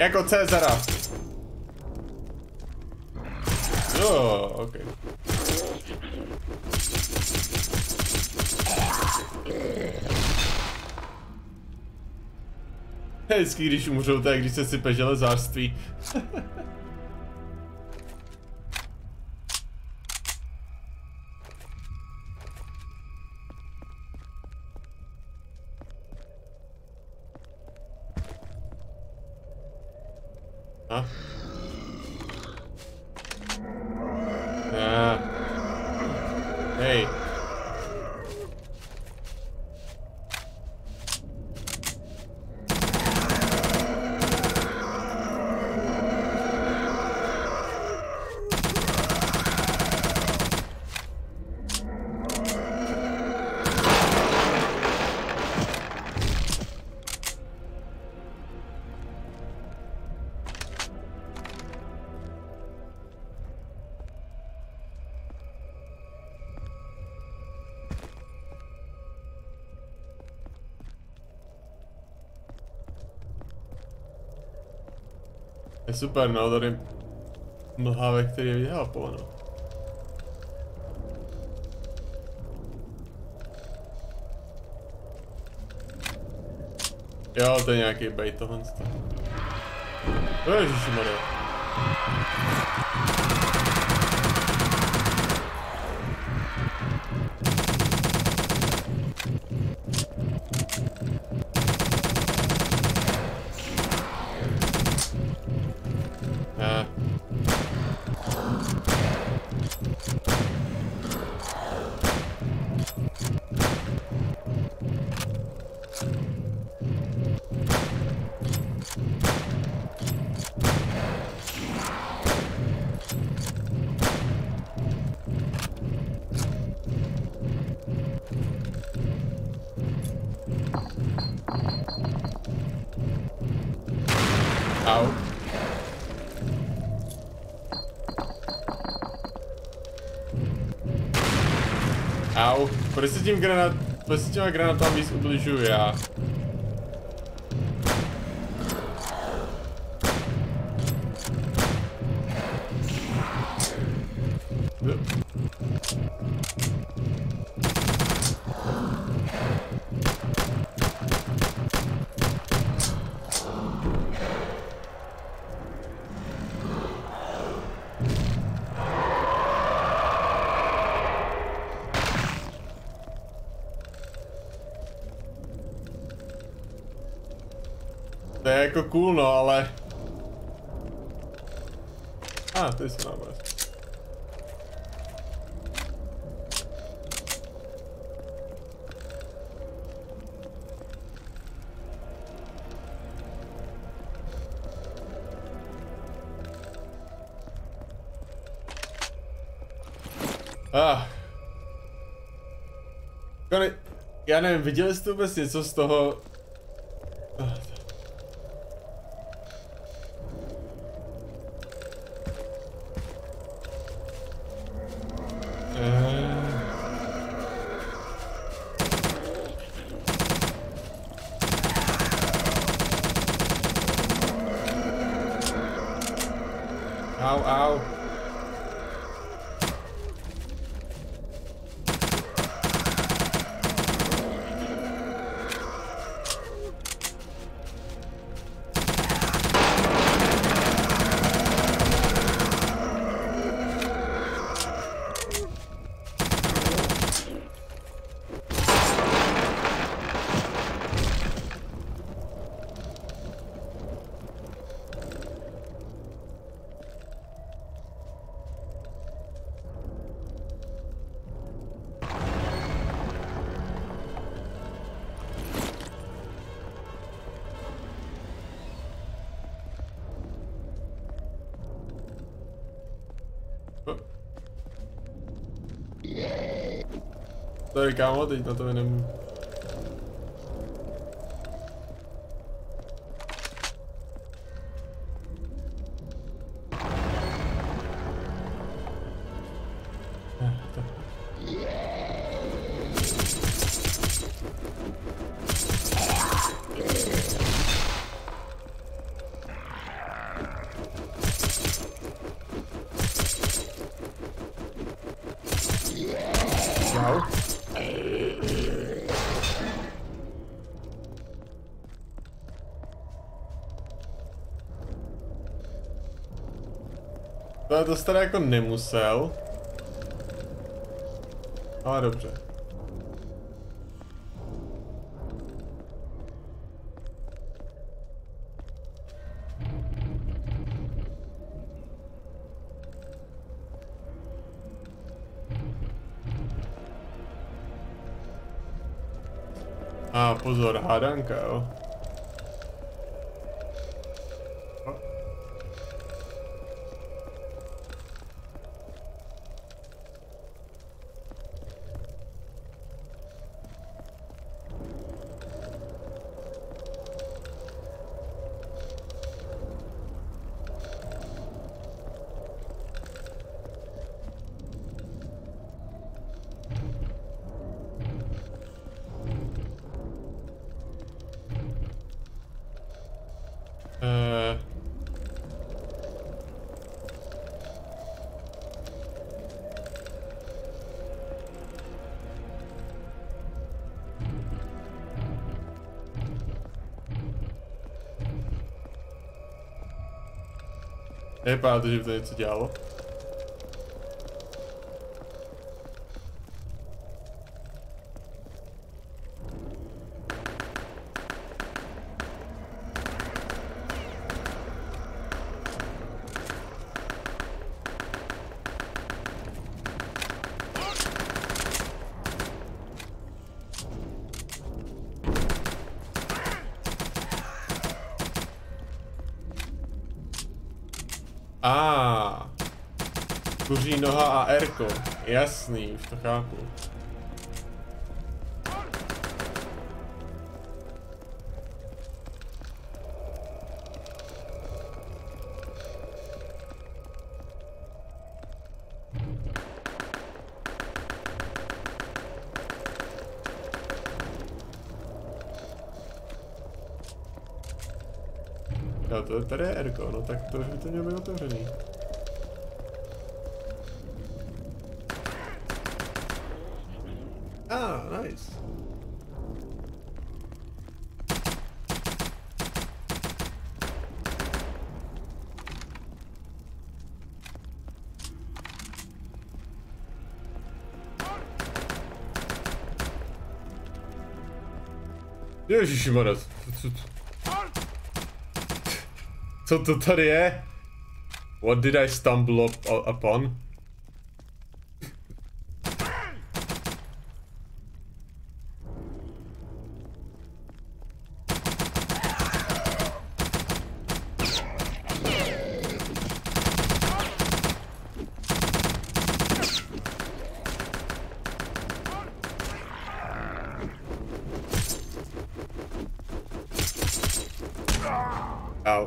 Jako Cezara. Jo, ok. Hezký, když umřou, tak když se sype železářství. A? Hej. Je super, no, tady mlha, ve který je vyhápováno. Jo, to je nějaký bait tohle. Ježišimarja. Au. Au. Proč se těma granátám víc ubližuju já? To je jako cool, no, ale... Ty jsou náboje. Já nevím, viděli jste vůbec něco z toho... Au. Sorry kámo, teď na to nemůžu. Čau. To jste jako nemusel. Ale dobře. A pozor, hádanka, jo. Nevypadá to, že by to něco dělalo. Kuří noha a Erko. Jasný, už to chápu. Jo, to tady je Erko, no tak to už by to mělo být otevřený. Nice. Ježišmarja, co to tady je? What did I stumble upon? Au.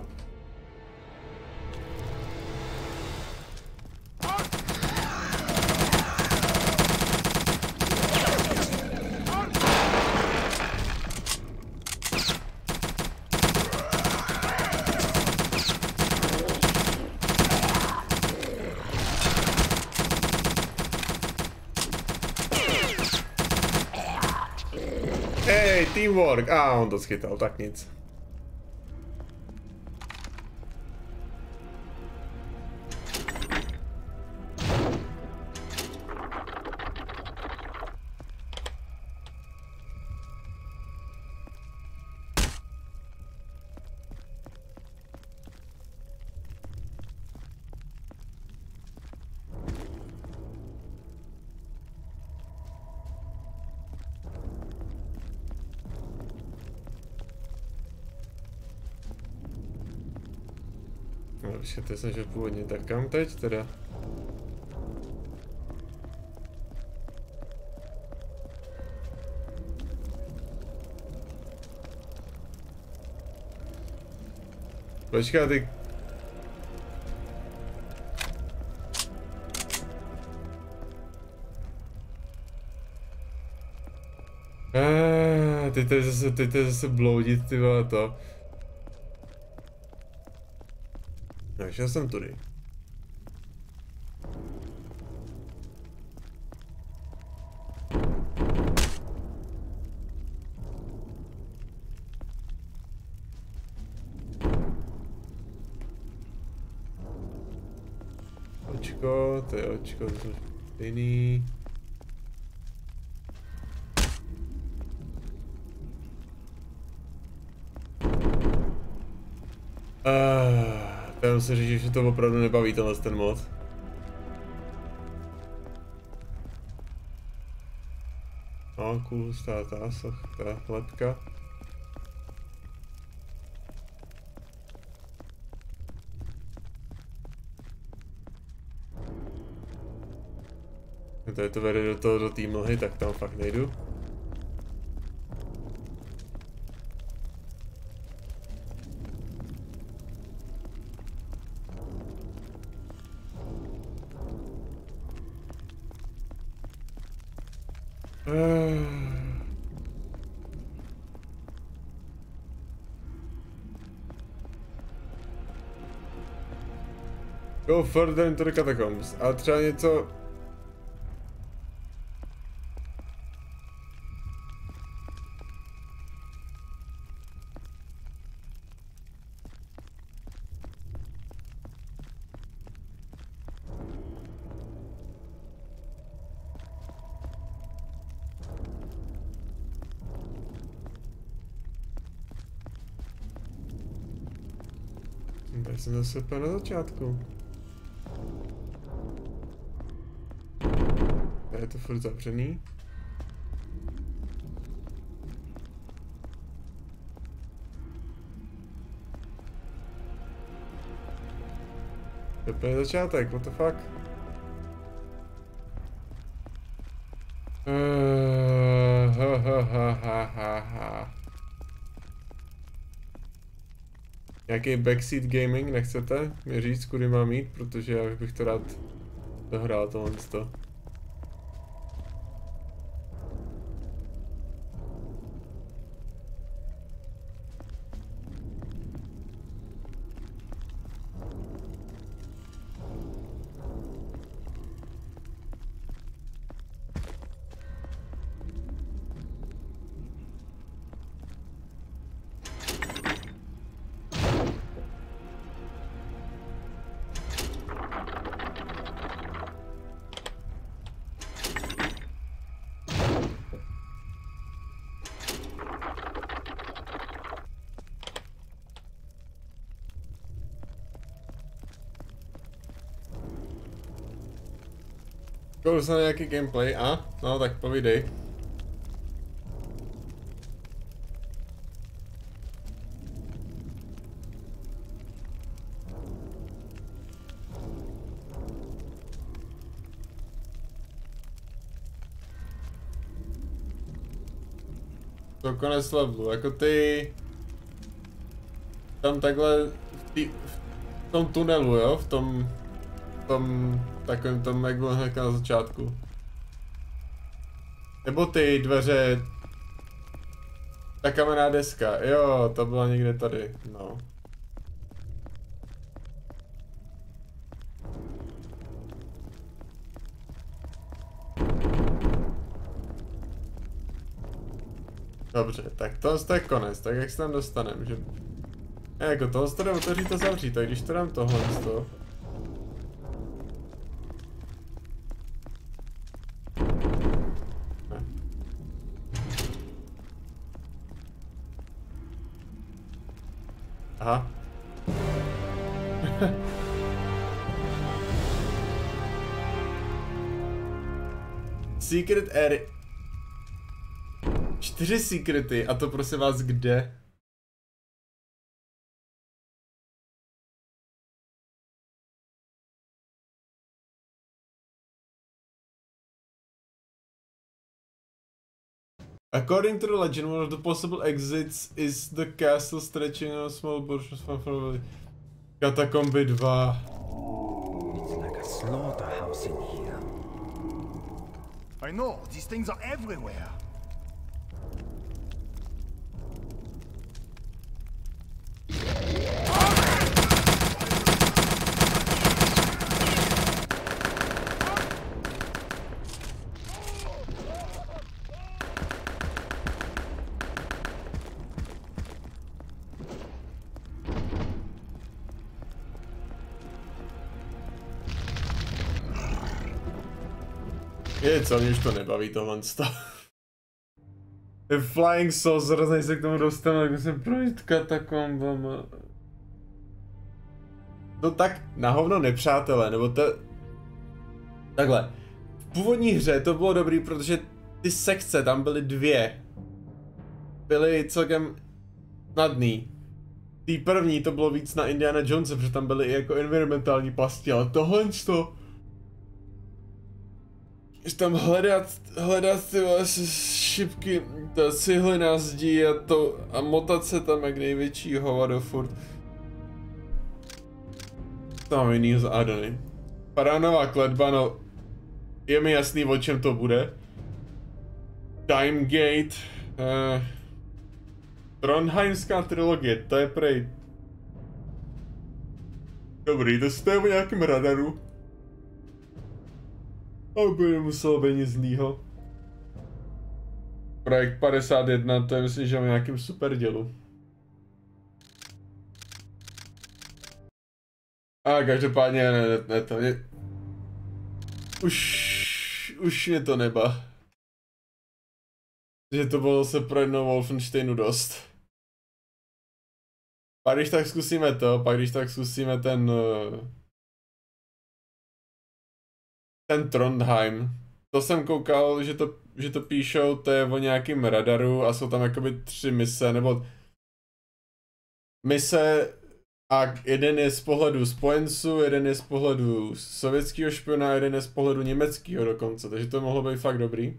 Hej, teamwork! On to schytal, tak nic. No, počkejte, jsem šel původně, tak kam teď teda? Počkej, ty... Teď zase bloudit, ty vole, to. No, šel jsem tudy. očko, to je očko, to jsou stejný. Já musím říct, že to opravdu nebaví ten mod. No, cool, ta lepka. Tady to vede do té mlhy, tak tam fakt nejdu. Go further into the catacombs. A třeba něco... Tady jsem zase úplně na začátku. Tady je to furt zavřený. To je úplně začátek, what the fuck? Nějaký backseat gaming nechcete mi říct, kudy mám jít, protože já bych to rád dohrál tohle. Koukal jsem na nějaký gameplay, a? No tak povídej. To konec levelu, jako ty... Tam takhle... V tom tunelu, jo? V tom takovým tom, jak bylo hned na začátku. Nebo ty dveře... Ta kamenná deska, jo, to byla někde tady, no. Dobře, tak to je konec, tak jak se tam dostaneme, že... Jako tohle to jde otevřít a zavřít, tak když to dám tohle z toho... Aha. Secret area. 4 secrety, a to prosím vás kde? According to the legend, one of the possible exits is the castle stretching on a small portion from probably Catacomby 2. It's like a slaughterhouse in here. I know, these things are everywhere. Co, mě už to nebaví tohle stav. Flying Saucer, než se k tomu dostanu, tak musím projít katakombama. No tak na hovno nepřátelé, nebo to... Takhle. V původní hře to bylo dobrý, protože ty sekce tam byly 2. Byly celkem snadný. Tý první to bylo víc na Indiana Jonese, protože tam byly i jako environmentální pasti, ale tohle to... Že tam hledat ty šipky, ta cihlina zdí a motat se tam jak největší hovado furt. To mám jiný zádany. Paránová kletba, no je mi jasný, o čem to bude. Time Gate, Trondheimská trilogie, to je prej. Dobrý, to je o nějakém radaru. Aby nemuselo být nic zlýho. Projekt 51, to je myslím, že o nějakém super dělu. A každopádně ne to mě... Už mě to neba. Že to bylo se pro jednou Wolfensteinu dost. Pak když tak zkusíme to, pak když tak zkusíme ten Trondheim. To jsem koukal, že to píšou, to je o nějakým radaru a jsou tam jakoby 3 mise, nebo mise a jeden je z pohledu spojenců, jeden je z pohledu sovětského špiona, jeden je z pohledu německého dokonce, takže to mohlo být fakt dobrý.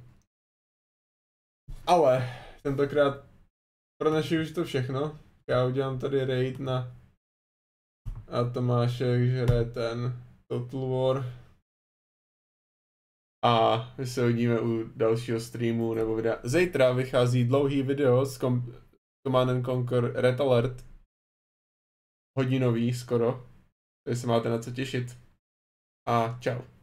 Ale tentokrát pro naši už to všechno. Já udělám tady raid na a Tomášek žere ten Total War. A my se uvidíme u dalšího streamu nebo videa. Zítra vychází dlouhý video z Command & Conquer Red Alert. Hodinový skoro. Takže se máte na co těšit. A čau.